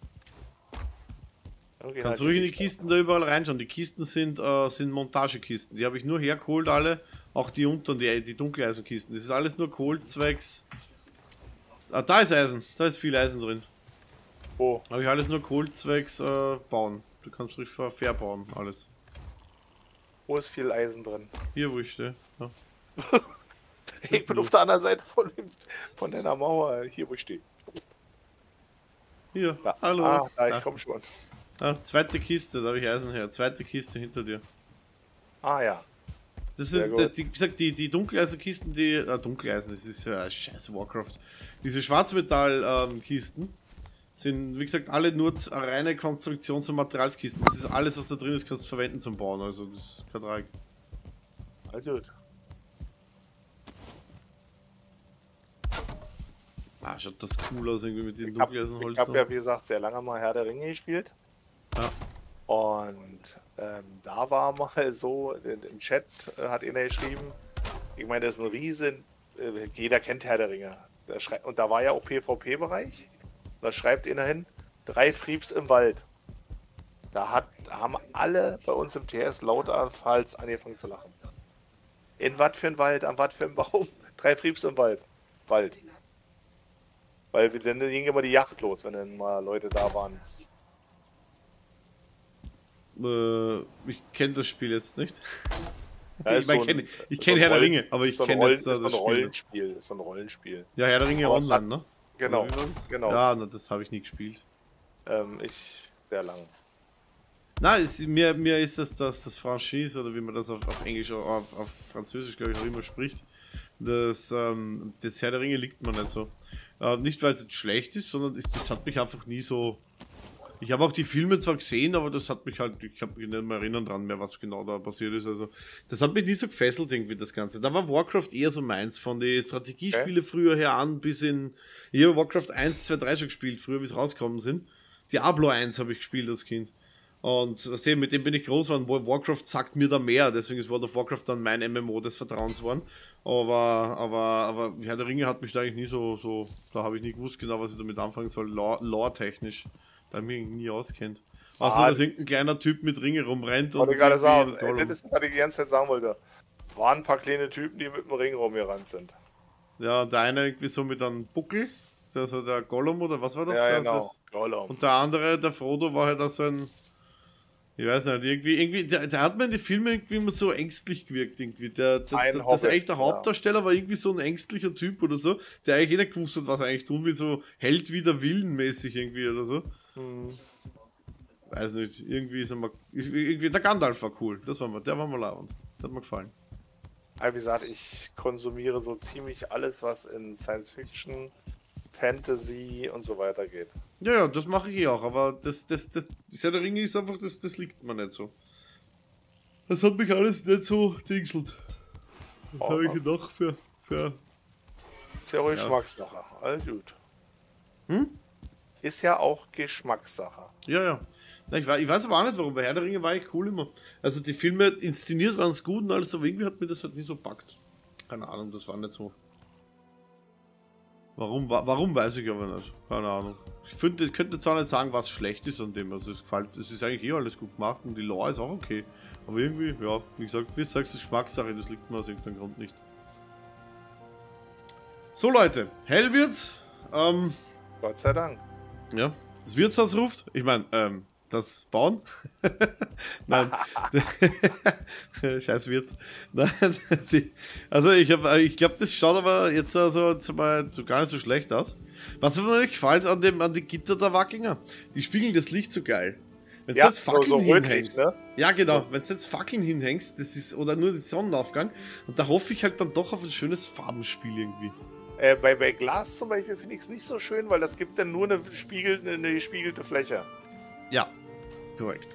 Okay, Kannst halt ruhig in die nicht. Kisten da überall reinschauen. Die Kisten sind, äh, sind Montagekisten. Die habe ich nur hergeholt, alle. Auch die unteren, die, die Dunkeleisenkisten. Das ist alles nur Kohlzwecks. Ah, da ist Eisen. Da ist viel Eisen drin. Wo? Habe ich alles nur Kohlzwecks äh, bauen. Du kannst ruhig ver- verbauen, alles. Wo ist viel Eisen drin? Hier, wo ich stehe. Ja. Ich bin auf der anderen Seite von, dem, von deiner Mauer, hier wo ich stehe. Hier, Da. hallo. Ah, da, ich Ah, komm schon. ah, zweite Kiste, da habe ich Eisen her. Zweite Kiste hinter dir. Ah ja. Das Sehr sind, gut. das, die, wie gesagt, die, die Dunkeleisenkisten, die, äh, Dunkeleisen, das ist ja scheiß Warcraft. Diese Schwarzmetall-Kisten sind, wie gesagt, alle nur z- reine Konstruktions- und Materialskisten. Das ist alles, was da drin ist, kannst du verwenden zum Bauen, also das ist kein Dreieck. Also gut. Ah, schaut das cool aus, irgendwie mit den Ich habe Dunkeleisenholz. hab ja, wie gesagt, sehr lange mal Herr der Ringe gespielt. Ja. Und ähm, da war mal so, in, im Chat äh, hat einer geschrieben, ich meine, das ist ein riesen, äh, jeder kennt Herr der Ringe. Da schrei- Und da war ja auch PvP-Bereich. Da schreibt einer hin, drei Freeps im Wald. Da, hat, da haben alle bei uns im T S lauterfalls angefangen zu lachen. In was für ein Wald, an was für ein Baum? Drei Friebs im Wald. Wald. Weil wir, dann ging immer die Yacht los, wenn dann mal Leute da waren. Äh, ich kenne das Spiel jetzt nicht. Ja, ich ist mein, so ein- kenn, ich ist kenne so Herr ein der Rollen- Ringe, aber ich so ein kenne Rollen- jetzt da ist so das ein Spiel. Rollenspiel. Ist so ein Rollenspiel. Ja, Herr der Ringe Aber es online, hat- ne? Genau, Oder wie war's? genau. Ja, na, das habe ich nie gespielt. Ähm, ich sehr lang. Nein, es, mir, mir ist es das, das Franchise, oder wie man das auf, auf Englisch, auf, auf Französisch, glaube ich, noch immer spricht. Das, ähm, das Herr der Ringe liegt mir nicht so. Äh, nicht, weil es jetzt schlecht ist, sondern ist, das hat mich einfach nie so... Ich habe auch die Filme zwar gesehen, aber das hat mich halt, ich kann mich nicht mehr erinnern dran mehr, was genau da passiert ist. Also, das hat mich nie so gefesselt irgendwie, das Ganze. Da war Warcraft eher so meins, von den Strategiespiele Okay. früher her an bis in... Ich habe Warcraft eins, zwei, drei schon gespielt, früher wie es rausgekommen sind. Diablo eins habe ich gespielt als Kind. Und das eben, mit dem bin ich groß geworden. Warcraft sagt mir da mehr, deswegen ist World of Warcraft dann mein M M O des Vertrauens geworden. Aber, aber, aber Herr der Ringe hat mich da eigentlich nie so, so da habe ich nie gewusst genau, was ich damit anfangen soll, Lore- lore-technisch. Da habe ich mich nie auskennt. Außer, Ah, dass irgendein kleiner Typ mit Ringe rumrennt Wollte ich gerade sagen, irgendwie äh, das ist, was ich die ganze Zeit sagen wollte. Waren ein paar kleine Typen, die mit dem Ring rumgerannt sind. ja, der eine irgendwie so mit einem Buckel, also der Gollum oder was war das? Ja, Der- genau. das Gollum. Und der andere, der Frodo, war halt auch so ein, ich weiß nicht, irgendwie, irgendwie, der, der hat mir in den Filmen irgendwie immer so ängstlich gewirkt, irgendwie. Der, der, Ein der, das Hobbit, ist eigentlich der ja. Hauptdarsteller, war irgendwie so ein ängstlicher Typ oder so, der eigentlich eh nicht gewusst hat, was er eigentlich tun will, so Held wider Willen mäßig irgendwie oder so. Hm. Weiß nicht, irgendwie ist er mal, irgendwie, der Gandalf war cool, das war mal, der war mal lauernd. Der hat mir gefallen. Aber wie gesagt, ich konsumiere so ziemlich alles, was in Science Fiction, Fantasy und so weiter geht. Ja, ja, das mache ich eh auch, aber das, das, das, das Herr der Ringe ist einfach, das, das liegt mir nicht so. Das hat mich alles nicht so dingselt. Was Oh, habe ich was? noch für, für Ist ja auch Ja. Geschmackssache. All gut. Hm? Ist ja auch Geschmackssache. Ja, ja. Na, ich, weiß, ich weiß aber auch nicht, warum. Bei Herr der Ringe war ich cool immer. Also die Filme inszeniert waren es gut und alles, aber irgendwie hat mir das halt nie so packt. Keine Ahnung, das war nicht so. Warum, wa warum weiß ich aber nicht. Keine Ahnung. Ich finde, ich könnte jetzt auch nicht sagen, was schlecht ist an dem. Also es gefällt, es ist eigentlich eh alles gut gemacht und die Lore ist auch okay. Aber irgendwie, ja, wie gesagt, wie du sagst, das ist Geschmackssache, das liegt mir aus irgendeinem Grund nicht. So Leute, hell wird's. Ähm, Gott sei Dank. Ja, das Wirtshaus ruft. Ich meine, ähm, das Bauen. Nein. Scheiß Wirt. Nein, die, also ich habe, ich glaube, das schaut aber jetzt also jetzt mal so gar nicht so schlecht aus. Was mir nicht gefällt an dem, an die Gitter der Wackinger, die spiegeln das Licht so geil. Wenn du Ja, jetzt so- Fackeln so rötlich, hinhängst. ne? Ja, genau. Wenn du jetzt Fackeln hinhängst, das ist, oder nur den Sonnenaufgang, und da hoffe ich halt dann doch auf ein schönes Farbenspiel irgendwie. Äh, bei, bei Glas zum Beispiel finde ich es nicht so schön, weil das gibt dann nur eine, Spiegel, eine gespiegelte Fläche. Ja, korrekt.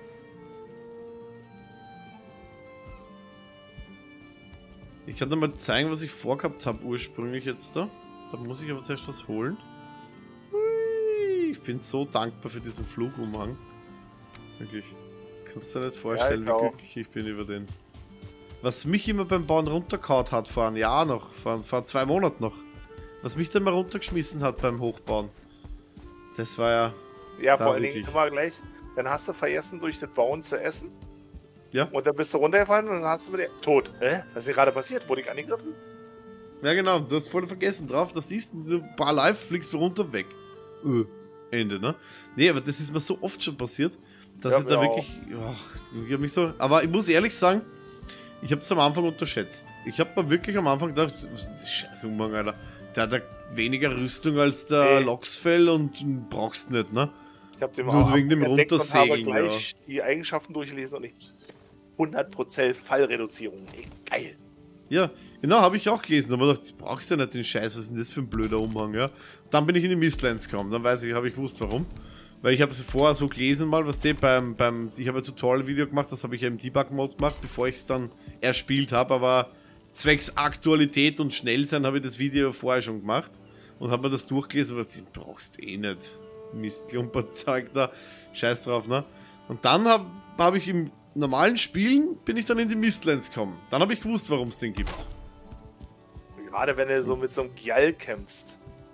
Ich kann dir mal zeigen, was ich vorgehabt habe ursprünglich jetzt da. Da muss ich aber zuerst was holen. Hui, ich bin so dankbar für diesen Flugumhang. Wirklich. Kannst du dir nicht vorstellen, ich wie auch. glücklich ich bin über den. Was mich immer beim Bauen runtergehauen hat, vor einem Jahr noch, vor, vor zwei Monaten noch. Was mich dann mal runtergeschmissen hat beim Hochbauen. Das war ja... Ja, Da vor allen Dingen wirklich. immer gleich. Dann hast du vergessen, durch das Bauen zu essen. Ja. Und dann bist du runtergefallen und dann hast du wieder tot. Hä? Was ist hier gerade passiert? Wurde ich angegriffen? Ja genau, du hast voll vergessen drauf, dass dies ein paar live fliegst du runter weg. Öh, Ende, ne? Nee, aber das ist mir so oft schon passiert, dass Ja, ich da mir wirklich. Ach, ich hab mich so. Aber ich muss ehrlich sagen, ich habe es am Anfang unterschätzt. Ich habe mir wirklich am Anfang gedacht, was ist das Scheiße Umhang, Alter. Der hat ja weniger Rüstung als der Nee. Loksfell und ihn brauchst nicht, ne? Ich habe den So, auch wegen dem entdeckt und habe Runtersegeln, gleich die Eigenschaften durchgelesen und ich hundert Prozent Fallreduzierung. Ey, geil. Ja, genau, habe ich auch gelesen. Aber gedacht, das brauchst du ja nicht den Scheiß, was ist denn das für ein blöder Umhang, ja? Dann bin ich in die Mistlands gekommen, dann weiß ich, habe ich gewusst, warum. Weil ich habe es vorher so gelesen mal, was die beim, beim, ich habe ein Tutorial-Video gemacht, das habe ich ja im Debug-Mode gemacht, bevor ich es dann erspielt habe, aber zwecks Aktualität und Schnellsein habe ich das Video vorher schon gemacht und habe mir das durchgelesen, aber den brauchst du eh nicht. Mistklumper-Zeug da, scheiß drauf, ne? Und dann habe hab ich im normalen Spielen, bin ich dann in die Mistlands gekommen. Dann habe ich gewusst, warum es den gibt. Gerade wenn du so mit so einem Gyal kämpfst.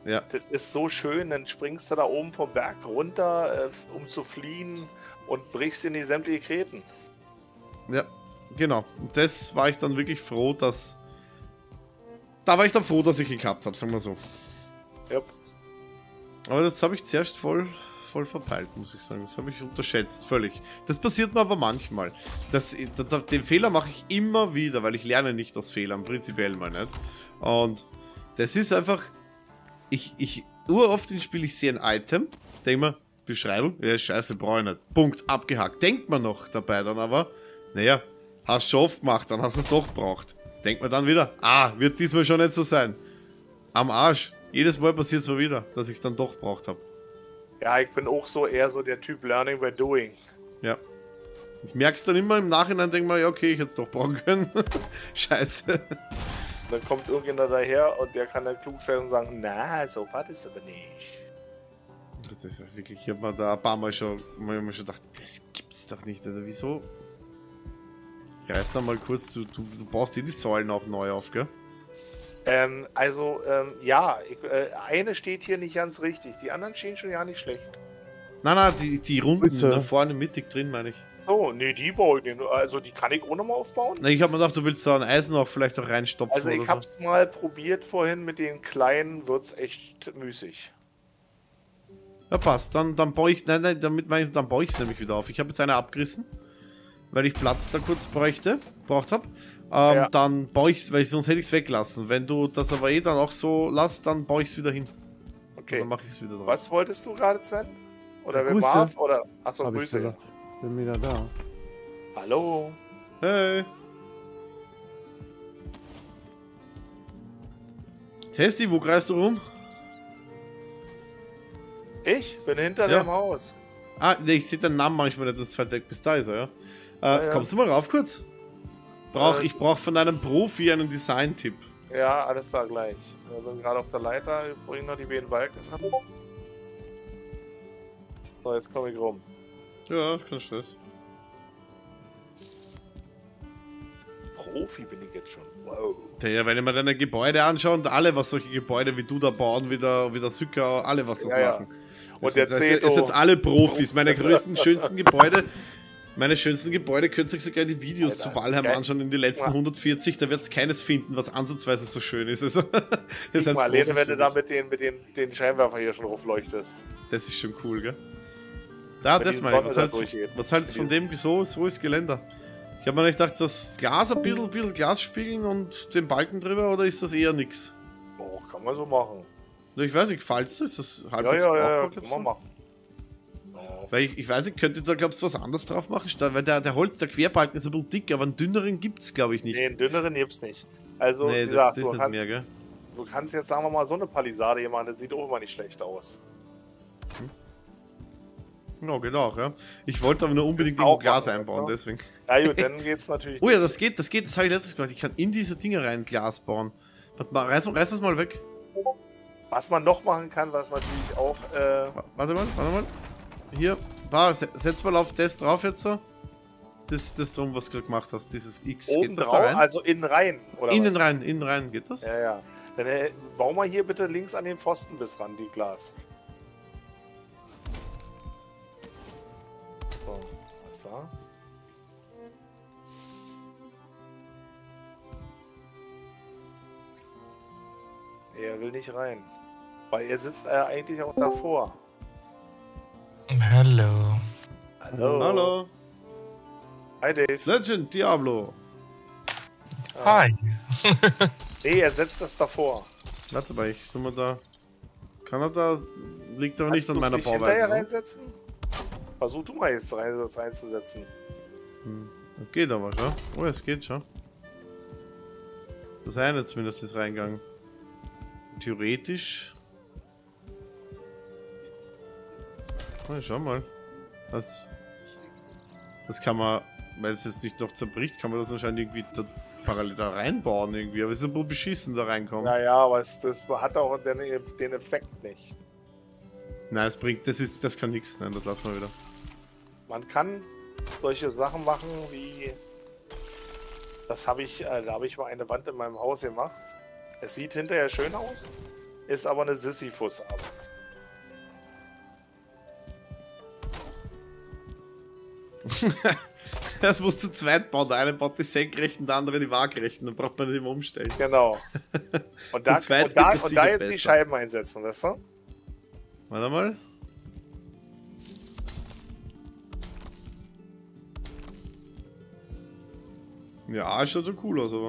Ja. Das ist so schön, dann springst du da oben vom Berg runter, äh, um zu fliehen und brichst in die sämtliche Kreten. Ja, genau. Und das war ich dann wirklich froh, dass... Da war ich dann froh, dass ich ihn gehabt habe, sagen wir so. Yep. Aber das habe ich zuerst voll, voll verpeilt, muss ich sagen. Das habe ich unterschätzt, völlig. Das passiert mir aber manchmal. Das, da, den Fehler mache ich immer wieder, weil ich lerne nicht aus Fehlern, prinzipiell mal nicht. Und das ist einfach... Ich, ich, uroft in Spiel, ich sehe ein Item, denke mir, Beschreibung, ja, scheiße, brauche ich nicht. Punkt, abgehakt. Denkt man noch dabei dann aber, naja, hast schon oft gemacht, dann hast du es doch braucht. Denkt man dann wieder, ah, wird diesmal schon nicht so sein. Am Arsch. Jedes Mal passiert es mal wieder, dass ich es dann doch braucht habe. Ja, ich bin auch so eher so der Typ Learning by Doing. Ja. Ich merke es dann immer im Nachhinein, denke mal, ja, okay, ich hätte es doch brauchen können. Scheiße. Dann kommt irgendjemand daher und der kann dann klug stellen und sagen, na, so war das aber nicht. Das ist ja wirklich, ich habe mir da ein paar Mal schon, mal schon gedacht, das gibt's doch nicht, oder wieso? Ich reiß da mal kurz, du, du, du baust dir die Säulen auch neu auf, gell? Ähm, also, ähm, ja, ich, äh, eine steht hier nicht ganz richtig, die anderen stehen schon ja nicht schlecht. Nein, nein, die, die Runden Bitte. da vorne mittig drin, meine ich. So, nee, die baue ich nicht. Also, die kann ich auch nochmal aufbauen. Na, ich habe mir gedacht, du willst da ein Eisen auch vielleicht auch reinstopfen Also, ich oder so. hab's mal probiert vorhin mit den kleinen, wird's echt müßig. Ja, passt. Dann, dann baue ich, nein, nein, damit meine ich, dann baue ich es nämlich wieder auf. Ich habe jetzt eine abgerissen, weil ich Platz da kurz bräuchte, braucht habe. Ähm, Ja. Dann baue ich es, weil sonst hätte ich es weglassen. Wenn du das aber eh dann auch so lässt, dann baue ich es wieder hin. Okay. Dann mache ich es wieder drauf. Was wolltest du gerade, Sven? Oder wer Grüße. Marv? Oder, achso, Hab ich Grüße. gesagt. Bin wieder da. Hallo. Hey. Testi, wo greifst du rum? Ich bin hinter Ja. dem Haus. Ah, nee, ich sehe deinen Namen manchmal nicht, das ist weit weg, bis da ist er, ja. Äh, Ja, ja. Kommst du mal rauf kurz? Brauch, Äh. ich brauche von einem Profi einen Design-Tipp. Ja, alles klar, gleich. Wir sind gerade auf der Leiter, wir bringen noch die beiden Balken. So, jetzt komme ich rum. Ja, kein Stress. Profi bin ich jetzt schon. Wow. Ja, wenn ich mir deine Gebäude anschaue und alle, was solche Gebäude wie du da bauen, wie der, wie der Sücker, alle, was das Ja, ja. machen. Und Das der ist, das Zeto. ist jetzt alle Profis. Meine größten, schönsten Gebäude, meine schönsten Gebäude, könnt ihr euch sogar die Videos Alter, zu Valheim geil. anschauen in den letzten Ja. hundertvierzig, da wird es keines finden, was ansatzweise so schön ist. Also, ihr Ich seid mal alleine, Profis wenn für du da mich. mit den, mit den, den Scheinwerfer hier schon rumleuchtest. Das ist schon cool, gell? Da, Wenn das die meine ich. Sonne Was da halt's, durchgeht. was halt's von dem, so, so ist Geländer? Ich habe mir nicht gedacht, das Glas ein bisschen, bisschen Glas spiegeln und den Balken drüber, oder ist das eher nix? Oh, kann man so machen. Ich weiß nicht, gefällt's dir? Ist das Ja, halbwegs ja, ja, brauchbar, ja, kann glaubst man du? machen. Oh. Weil ich, ich weiß nicht, könnte da, glaubst du, was anderes drauf machen? Statt- Weil der, der Holz, der Querbalken ist ein bisschen dick, aber einen dünneren gibt's, glaube ich, nicht. Nee, einen dünneren gibt's nicht. Also, Nee, wie das, gesagt, das du, ist nicht kannst, mehr, gell? du kannst jetzt, sagen wir mal, so eine Palisade hier machen, das sieht auch immer nicht schlecht aus. Ja, geht auch, ja. Ich wollte aber nur unbedingt Kannst du irgendwo auch Glas machen, einbauen, oder? deswegen. Ja gut, dann geht's natürlich. Oh ja, das geht, das geht, das habe ich letztes gemacht. Ich kann in diese Dinge rein Glas bauen. Warte mal, reiß, reiß das mal weg. Was man noch machen kann, was natürlich auch. Äh, Wa- Warte mal, warte mal. Hier, da, se- setz mal auf das drauf jetzt so. Das, das drum, was du gerade gemacht hast, dieses X. oben Geht das drauf, da rein? also innen rein. Oder Innen was? rein, innen rein, geht das? Ja, ja. Dann äh, bau mal hier bitte links an den Pfosten bis ran, die Glas. So, was da? Nee, er will nicht rein. Weil er sitzt äh, eigentlich auch davor. Hallo. Hallo. Hallo. Hi Dave. Legend Diablo. Hi. Nee, er setzt das davor. Warte mal, ich soll mal da. Kann er da. Liegt aber nicht Kannst an du's meiner nicht hinterher Bauweise. Ne? reinsetzen? Versuch du mal jetzt rein, das reinzusetzen. Hm. Das geht aber schon. Oh, es geht schon. Das eine zumindest ist reingegangen. Theoretisch. Oh, schau mal. Das. Das kann man. Weil es jetzt nicht noch zerbricht, kann man das anscheinend irgendwie da, parallel da reinbauen irgendwie. Aber es ist ein bisschen beschissen da reinkommen. Naja, aber es, das hat auch den, den Effekt nicht. Nein, es bringt. Das ist. Das kann nichts. Nein, das lassen wir wieder. Man kann solche Sachen machen wie. Das habe ich, äh, da habe ich mal eine Wand in meinem Haus gemacht. Es sieht hinterher schön aus. ist aber eine Sisyphus-Arbeit. Das muss zu zweit bauen. Der eine baut die senkrechten, der andere die waagrechten. Dann braucht man nicht immer umstellen. Genau. Und da, zweit und da, geht es und da sicher jetzt die besser. Scheiben einsetzen, weißt du? Warte mal. Ja, schaut so cool aus, aber.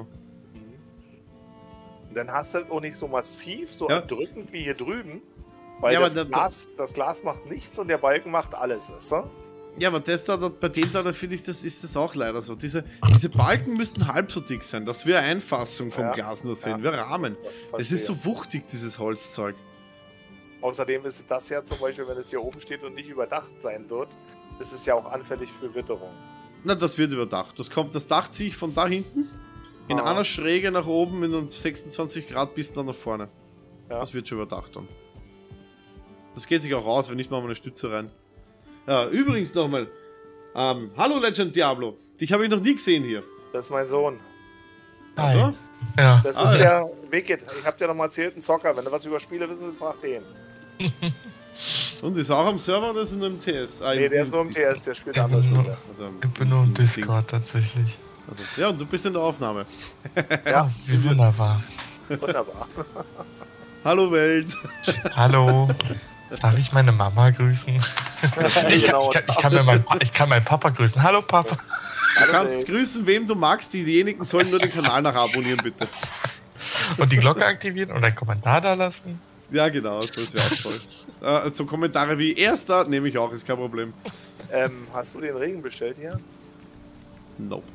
Und dann hast du halt auch nicht so massiv, so Ja. erdrückend wie hier drüben. Weil Ja, das, aber da- Glas, das Glas macht nichts und der Balken macht alles, weißt du? Ja, aber das da, da bei dem da, da finde ich, das ist das auch leider so. Diese, diese Balken müssten halb so dick sein, dass wir Einfassung vom Ja. Glas nur sehen, Ja. wir Rahmen. Das Verstehe. ist so wuchtig, dieses Holzzeug. Außerdem ist das ja zum Beispiel, wenn es hier oben steht und nicht überdacht sein wird, ist es ja auch anfällig für Witterung. Na, das wird überdacht. Das kommt, das Dach ziehe ich von da hinten in Ah. einer Schräge nach oben in uns sechsundzwanzig Grad bis dann nach vorne. Ja. Das wird schon überdacht dann. Das geht sich auch raus, wenn ich mal eine Stütze rein. Ja, übrigens nochmal. Ähm, hallo Legend Diablo. Dich habe ich noch nie gesehen hier. Das ist mein Sohn. Hi. So? Ja. Das Ah, ist ja. der Wicked. Ich hab dir noch mal erzählt, ein Zocker. Wenn du was über Spiele wissen willst, frag den. Und ist auch am Server oder ist er nur im T S? Ah, Nee, im- der ist nur im im- T S, der spielt Ja, anders. nur- Oder? Also, Ich bin nur im Ding. Discord tatsächlich. Also, ja, und du bist in der Aufnahme. Ja. Oh, wie wunderbar. Wunderbar. Hallo Welt. Hallo. Darf ich meine Mama grüßen? Ich kann, ich Genau. kann, ich kann, mir mein, Pa- ich kann meinen Papa grüßen. Hallo Papa. Du kannst grüßen, wem du magst. Diejenigen sollen nur den Kanal nachabonnieren, bitte. Und die Glocke aktivieren und einen Kommentar da lassen. Ja, genau, so das wäre auch toll. Äh, so Kommentare wie erster nehme ich auch, ist kein Problem. Ähm, hast du den Regen bestellt hier? Nope.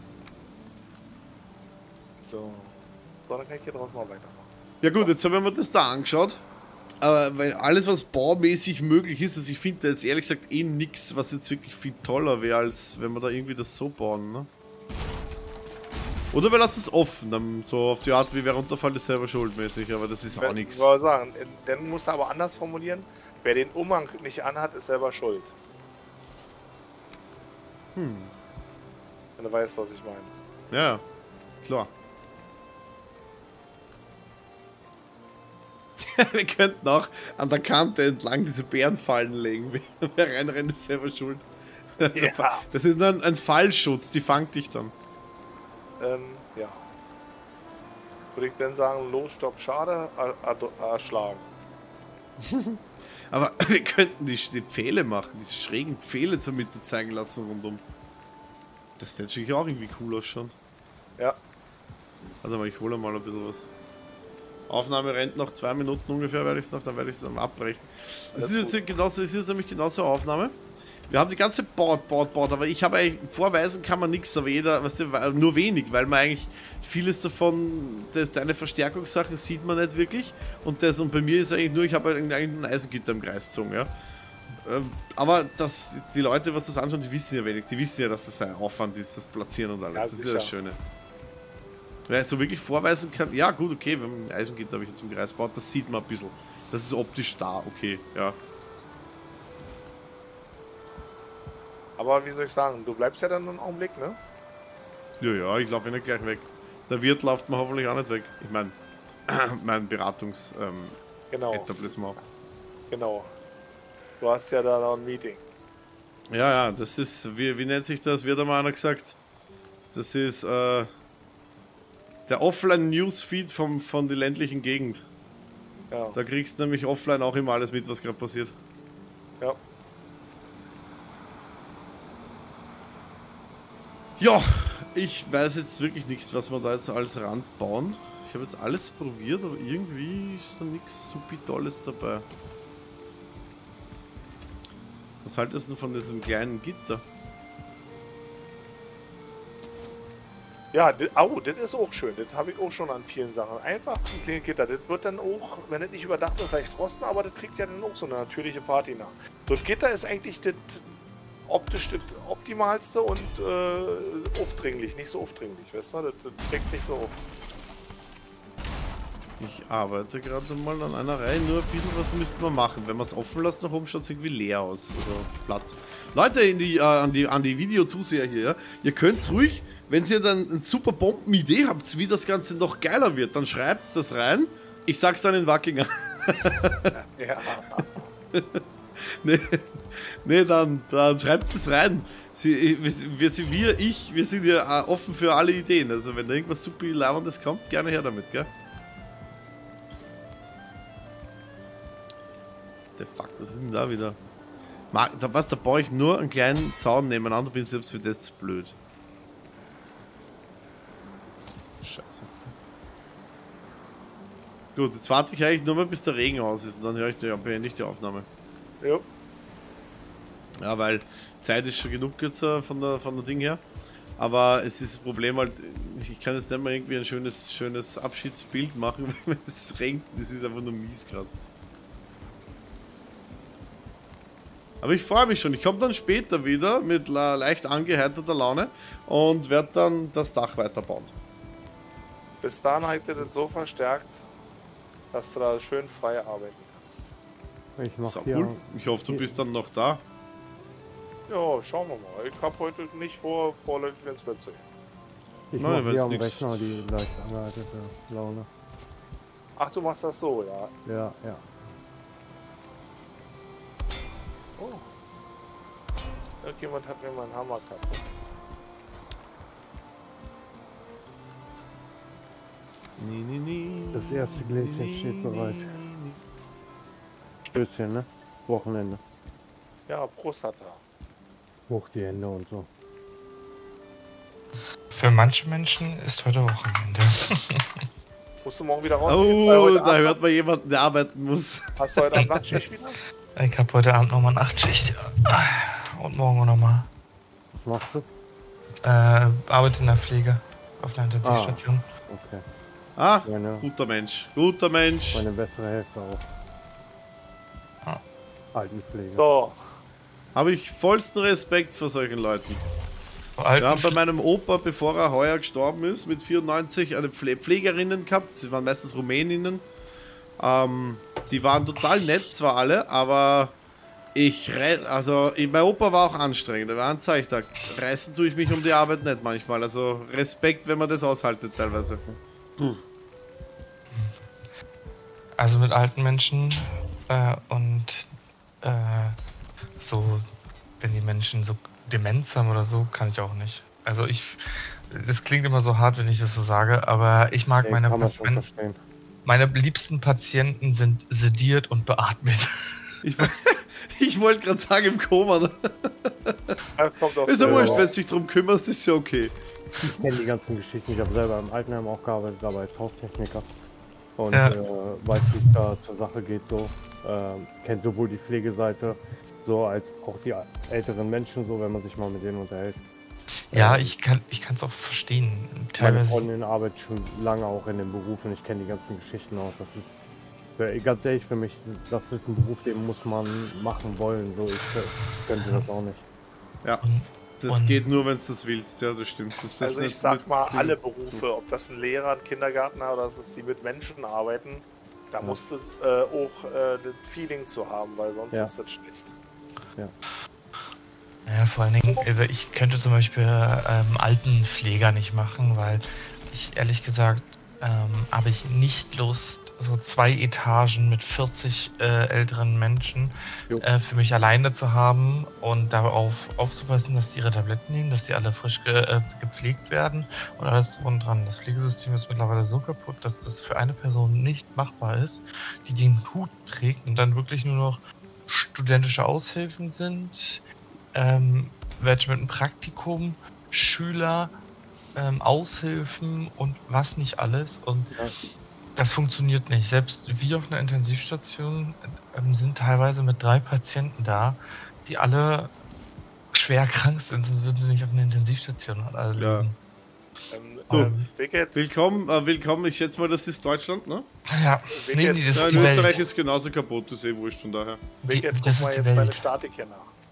So. So, dann kann ich hier drauf mal weitermachen. Ja gut, jetzt haben wir das da angeschaut. Aber weil alles, was baumäßig möglich ist, also ich finde da jetzt ehrlich gesagt eh nix, was jetzt wirklich viel toller wäre, als wenn wir da irgendwie das so bauen, ne? Oder wir lassen es offen, dann so auf die Art, wie wer runterfällt, ist selber schuldmäßig, aber das ist auch Wenn- nichts. Ich wollte sagen, dann musst du aber anders formulieren. Wer den Umhang nicht anhat, ist selber schuld. Hm. Wenn du weißt, was ich meine. Ja, klar. Wir könnten auch an der Kante entlang diese Bärenfallen legen. Wer reinrennt, ist selber schuld. Ja. Das ist nur ein, ein Fallschutz, die fangt dich dann. Ähm, ja. Würde ich dann sagen, los, stopp, schade, a- a- erschlagen. Aber wir könnten die, die Pfähle machen, diese schrägen Pfähle zur Mitte zeigen lassen rundum. Das sieht natürlich auch irgendwie cool ausschauen. Ja. Warte mal, ich hole mal ein bisschen was. Aufnahme rennt noch zwei Minuten ungefähr, werde ich es noch, dann werde ich es dann abbrechen. Das Alles ist gut. jetzt genauso, es ist nämlich genauso eine Aufnahme. Wir haben die ganze Board, Board, Board, aber ich habe eigentlich, vorweisen kann man nichts, aber jeder, weißt du, weil- nur wenig, weil man eigentlich vieles davon, das deine Verstärkungssachen sieht man nicht wirklich. Und das, und bei mir ist eigentlich nur, ich habe eigentlich ein Eisengitter im Kreis gezogen, ja. Ähm, Aber das, die Leute, was das anschauen, die wissen ja wenig, die wissen ja, dass das ein Aufwand ist, das Platzieren und alles. Ja, das ist ja das sicher. Schöne. Wer so wirklich vorweisen kann, ja gut, okay, wenn man ein Eisengitter habe ich jetzt im Kreis gebaut, das sieht man ein bisschen. Das ist optisch da, okay, ja. Aber wie soll ich sagen, du bleibst ja dann einen Augenblick, ne? Ja, ja, ich laufe nicht gleich weg. Der Wirt läuft mir hoffentlich auch nicht weg. Ich meine, mein Beratungs-Etablissement. Genau, genau. Du hast ja da noch ein Meeting. Ja, ja, das ist, wie, wie nennt sich das? Wird einmal einer gesagt? Das ist äh, der Offline-Newsfeed vom, von der ländlichen Gegend. Ja, Da kriegst du nämlich offline auch immer alles mit, was gerade passiert. ja. Ja, ich weiß jetzt wirklich nichts, was wir da jetzt alles ranbauen. Ich habe jetzt alles probiert, aber irgendwie ist da nichts super Tolles dabei. Was haltest du von diesem kleinen Gitter? Ja, das, oh, das ist auch schön. Das habe ich auch schon an vielen Sachen. Einfach ein kleines Gitter. Das wird dann auch, wenn das nicht überdacht ist, vielleicht rosten, aber das kriegt ja dann auch so eine natürliche Party nach. So ein Gitter ist eigentlich das optisch das optimalste und äh, aufdringlich, nicht so aufdringlich, weißt du? Das, das trägt nicht so auf. Ich arbeite gerade mal an einer Reihe, nur ein bisschen was müssten wir machen. Wenn wir es offen lassen, nach oben schaut es irgendwie leer aus. Also platt. Leute, in die, äh, an die, an die Videozuseher hier, ja? Ihr könnt ruhig, wenn ihr dann eine super Bomben-Idee habt, wie das Ganze noch geiler wird, dann schreibt das rein. Ich sag's dann in Wackinger. Ja. Nee, nee dann, dann schreibt es rein. Sie, wir, wir, sind- wir, ich, wir sind ja auch offen für alle Ideen. Also wenn da irgendwas super Lauerndes kommt, gerne her damit, gell? The fuck, was ist denn da wieder? Ma- Da, was, da baue ich nur einen kleinen Zaun nebeneinander, bin selbst für das blöd. Scheiße. Gut, jetzt warte ich eigentlich nur mal, bis der Regen aus ist und dann höre ich die, beende ich die Aufnahme. Jo. Ja, weil Zeit ist schon genug jetzt äh, von der, von der Ding her. Aber es ist das Problem halt, ich kann jetzt nicht mal irgendwie ein schönes, schönes Abschiedsbild machen, wenn es regnet. Das ist einfach nur mies gerade. Aber ich freue mich schon. Ich komme dann später wieder mit la- leicht angeheiterter Laune und werde dann das Dach weiterbauen. Bis dahin hat ihr das so verstärkt, dass du da schön frei arbeiten kannst. Ich mach So hier. cool. Ich hoffe, du bist dann noch da. Ja, schauen wir mal. Ich habe heute nicht vor, vorläufig ins Bett zu gehen. Ich Nein, mach wenn's hier am nix- Rechner die leicht angehaltene Laune. Ach, du machst das so, ja. Ja, ja. Oh. Irgendjemand hat mir meinen Hammer kaputt. Nie, nie, nie. Das erste Gläschen steht bereit. Stößchen, ne? Wochenende. Ja, Prostata. Hoch die Hände und so. Für manche Menschen ist heute Wochenende. Musst du morgen wieder raus? Oh, da hört man jemanden, der arbeiten muss. Hast du heute Abend Nachtschicht wieder? Ich habe heute Abend nochmal Nachtschicht. Ja. Und morgen auch nochmal. Was machst du? Äh, arbeite in der Pflege. Auf einer Intensivstation. Okay. Ah, Meine, guter Mensch. Guter Mensch. meine bessere Hälfte auch. Ah. Altenpflege. So. Habe ich vollsten Respekt vor solchen Leuten. Vor Wir haben bei allem, meinem Opa, bevor er heuer gestorben ist, mit vierundneunzig eine Pfle Pflegerinnen gehabt. Sie waren meistens Rumäninnen. Ähm, die waren total nett, zwar alle, aber ich re also ich, mein Opa war auch anstrengend. Er war ein Zeichtag. Reißen tue ich mich um die Arbeit nicht manchmal. Also Respekt, wenn man das aushaltet teilweise. also mit alten Menschen äh, und äh, so, wenn die Menschen so Demenz haben oder so, kann ich auch nicht. Also ich, das klingt immer so hart, wenn ich das so sage, aber ich mag Nee, meine, kann man schon meine, verstehen. meine liebsten Patienten sind sediert und beatmet. Ich, ich wollte gerade sagen, im Koma. Ne? Ja, kommt auf Ist ja so- wurscht, wenn du dich drum kümmerst, ist ja okay. Ich kenne die ganzen Geschichten. Ich habe selber im Altenheim auch gearbeitet, aber als Haustechniker. Und Ja. äh, weiß, wie es da zur Sache geht. So ähm, kennt sowohl die Pflegeseite, so als auch die älteren Menschen, so wenn man sich mal mit denen unterhält. Ja, Ähm, ich kann ich kann es auch verstehen. Meine Teilweise. Freundin arbeitet schon lange auch in dem Beruf und ich kenne die ganzen Geschichten auch. Das ist, für, ganz ehrlich, für mich, das ist ein Beruf, den muss man machen wollen. So, ich kö- könnte das auch nicht. Ja, Und, das Und- geht nur, wenn du das willst. Ja, das stimmt. Das ist Also ich nicht sag mit- mal, alle Berufe, ob das ein Lehrer, ein Kindergärtner oder das ist die mit Menschen arbeiten, da musst du äh, auch äh, das Feeling zu haben, weil sonst Ja. ist das schlecht. Ja, vor allen Dingen, also ich könnte zum Beispiel ähm, Altenpfleger nicht machen, weil ich ehrlich gesagt ähm, habe ich nicht Lust, so zwei Etagen mit vierzig äh, älteren Menschen Jo. äh, für mich alleine zu haben und darauf aufzupassen, dass die ihre Tabletten nehmen, dass die alle frisch ge äh, gepflegt werden und alles drum und dran. Das Pflegesystem ist mittlerweile so kaputt, dass das für eine Person nicht machbar ist, die den Hut trägt und dann wirklich nur noch studentische Aushilfen sind, ähm, welche mit einem Praktikum, Schüler, ähm, Aushilfen und was nicht alles. Und Ja. das funktioniert nicht. Selbst wir auf einer Intensivstation ähm, sind teilweise mit drei Patienten da, die alle schwer krank sind, sonst würden sie nicht auf einer Intensivstation alle Ja. liegen. Ähm, Du, Ähm, Wicked, Willkommen, äh, willkommen. Ich schätze mal, das ist Deutschland, ne? Ja, Wicked. nee, nee, das Ja, ist in die Österreich Welt. ist genauso kaputt, das ist eh wurscht von daher. Die, Wicked, guck das mal ist die jetzt deine Welt. Statik hier nach.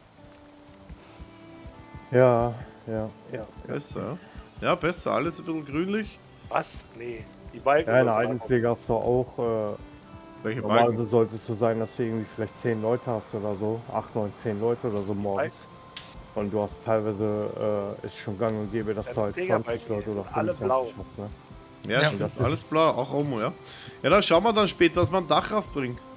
Ja, ja, ja. Besser, ja? Ja, besser. Alles ein bisschen grünlich. Was? Nee, die Balken Ja, in sind der so Altenpflege hast du auch, äh, Welche normalerweise Balken? sollte es so sein, dass du irgendwie vielleicht zehn Leute hast oder so, acht, neun, zehn Leute oder so morgens. Und du hast teilweise, äh, ist schon gang und gäbe, dass Ja, du halt Digga, zwanzig bei mir Leute oder sind alle blau. fünfundzwanzig hast, ne? Ja, Ja. stimmt. Das ist- Alles blau, auch Homo, ja. Ja, dann schauen wir dann später, dass wir ein Dach raufbringen.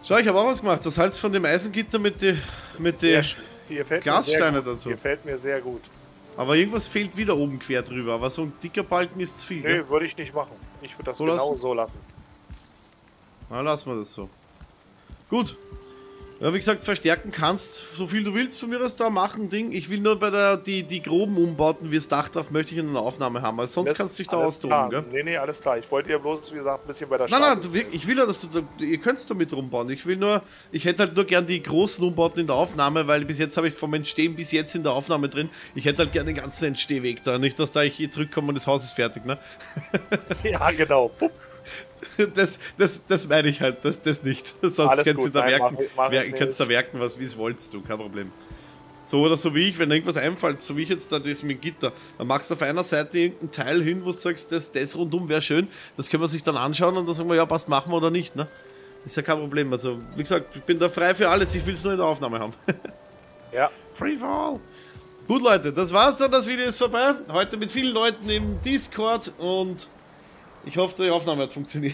Schau, ich habe auch was gemacht. Das Hals von dem Eisengitter mit den mit Sehr die schön. Die gefällt mir Glassteine sehr gut. dazu. Die gefällt mir sehr gut. Aber irgendwas fehlt wieder oben quer drüber. Aber so ein dicker Balken ist zu viel. Nee, Gell? würde ich nicht machen. Ich würde das So genau lassen? so lassen. Na, lassen wir das so. Gut. Ja, wie gesagt, verstärken kannst, so viel du willst von mir aus da machen, Ding. Ich will nur bei der, die, die groben Umbauten wie das Dach drauf, möchte ich in einer Aufnahme haben. Also sonst Das- kannst du dich da alles austoben, klar. gell? Nee, nee, alles klar. Ich wollte ihr bloß, wie gesagt, ein bisschen bei der Nein, nein, Stadt- du, wirk- ich will ja, dass du da, ihr könnt damit rumbauen. Ich will nur, ich hätte halt nur gern die großen Umbauten in der Aufnahme, weil bis jetzt habe ich vom Entstehen bis jetzt in der Aufnahme drin. Ich hätte halt gern den ganzen Entstehweg da, nicht, dass da ich hier zurückkomme und das Haus ist fertig, ne? Ja, genau. Pup. Das, das, das meine ich halt, das, das nicht. Sonst Alles könnt ihr gut, da nein, werken, mach ich- mach ich werken, könnt's da nicht. werken, was wie es wolltest du, kein Problem. So oder so wie ich, wenn irgendwas einfällt, so wie ich jetzt da das mit Gitter, dann machst du auf einer Seite irgendein Teil hin, wo du sagst, das, das rundum wäre schön, das können wir sich dann anschauen und dann sagen wir, ja, passt, machen wir oder nicht, ne? Ist ja kein Problem. Also, wie gesagt, ich bin da frei für alles, ich will es nur in der Aufnahme haben. Ja. Free for all. Gut, Leute, das war's dann, das Video ist vorbei. Heute mit vielen Leuten im Discord und ich hoffe, die Aufnahme hat funktioniert.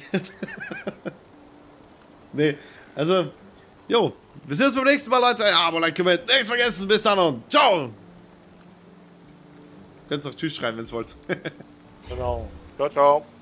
Nee, also, jo, wir sehen uns beim nächsten Mal, Leute. Ja, aber like, comment, nicht vergessen, bis dann und ciao. Könnt auch Tschüss schreiben, wenn ihr wollt. Genau. Ciao, ciao.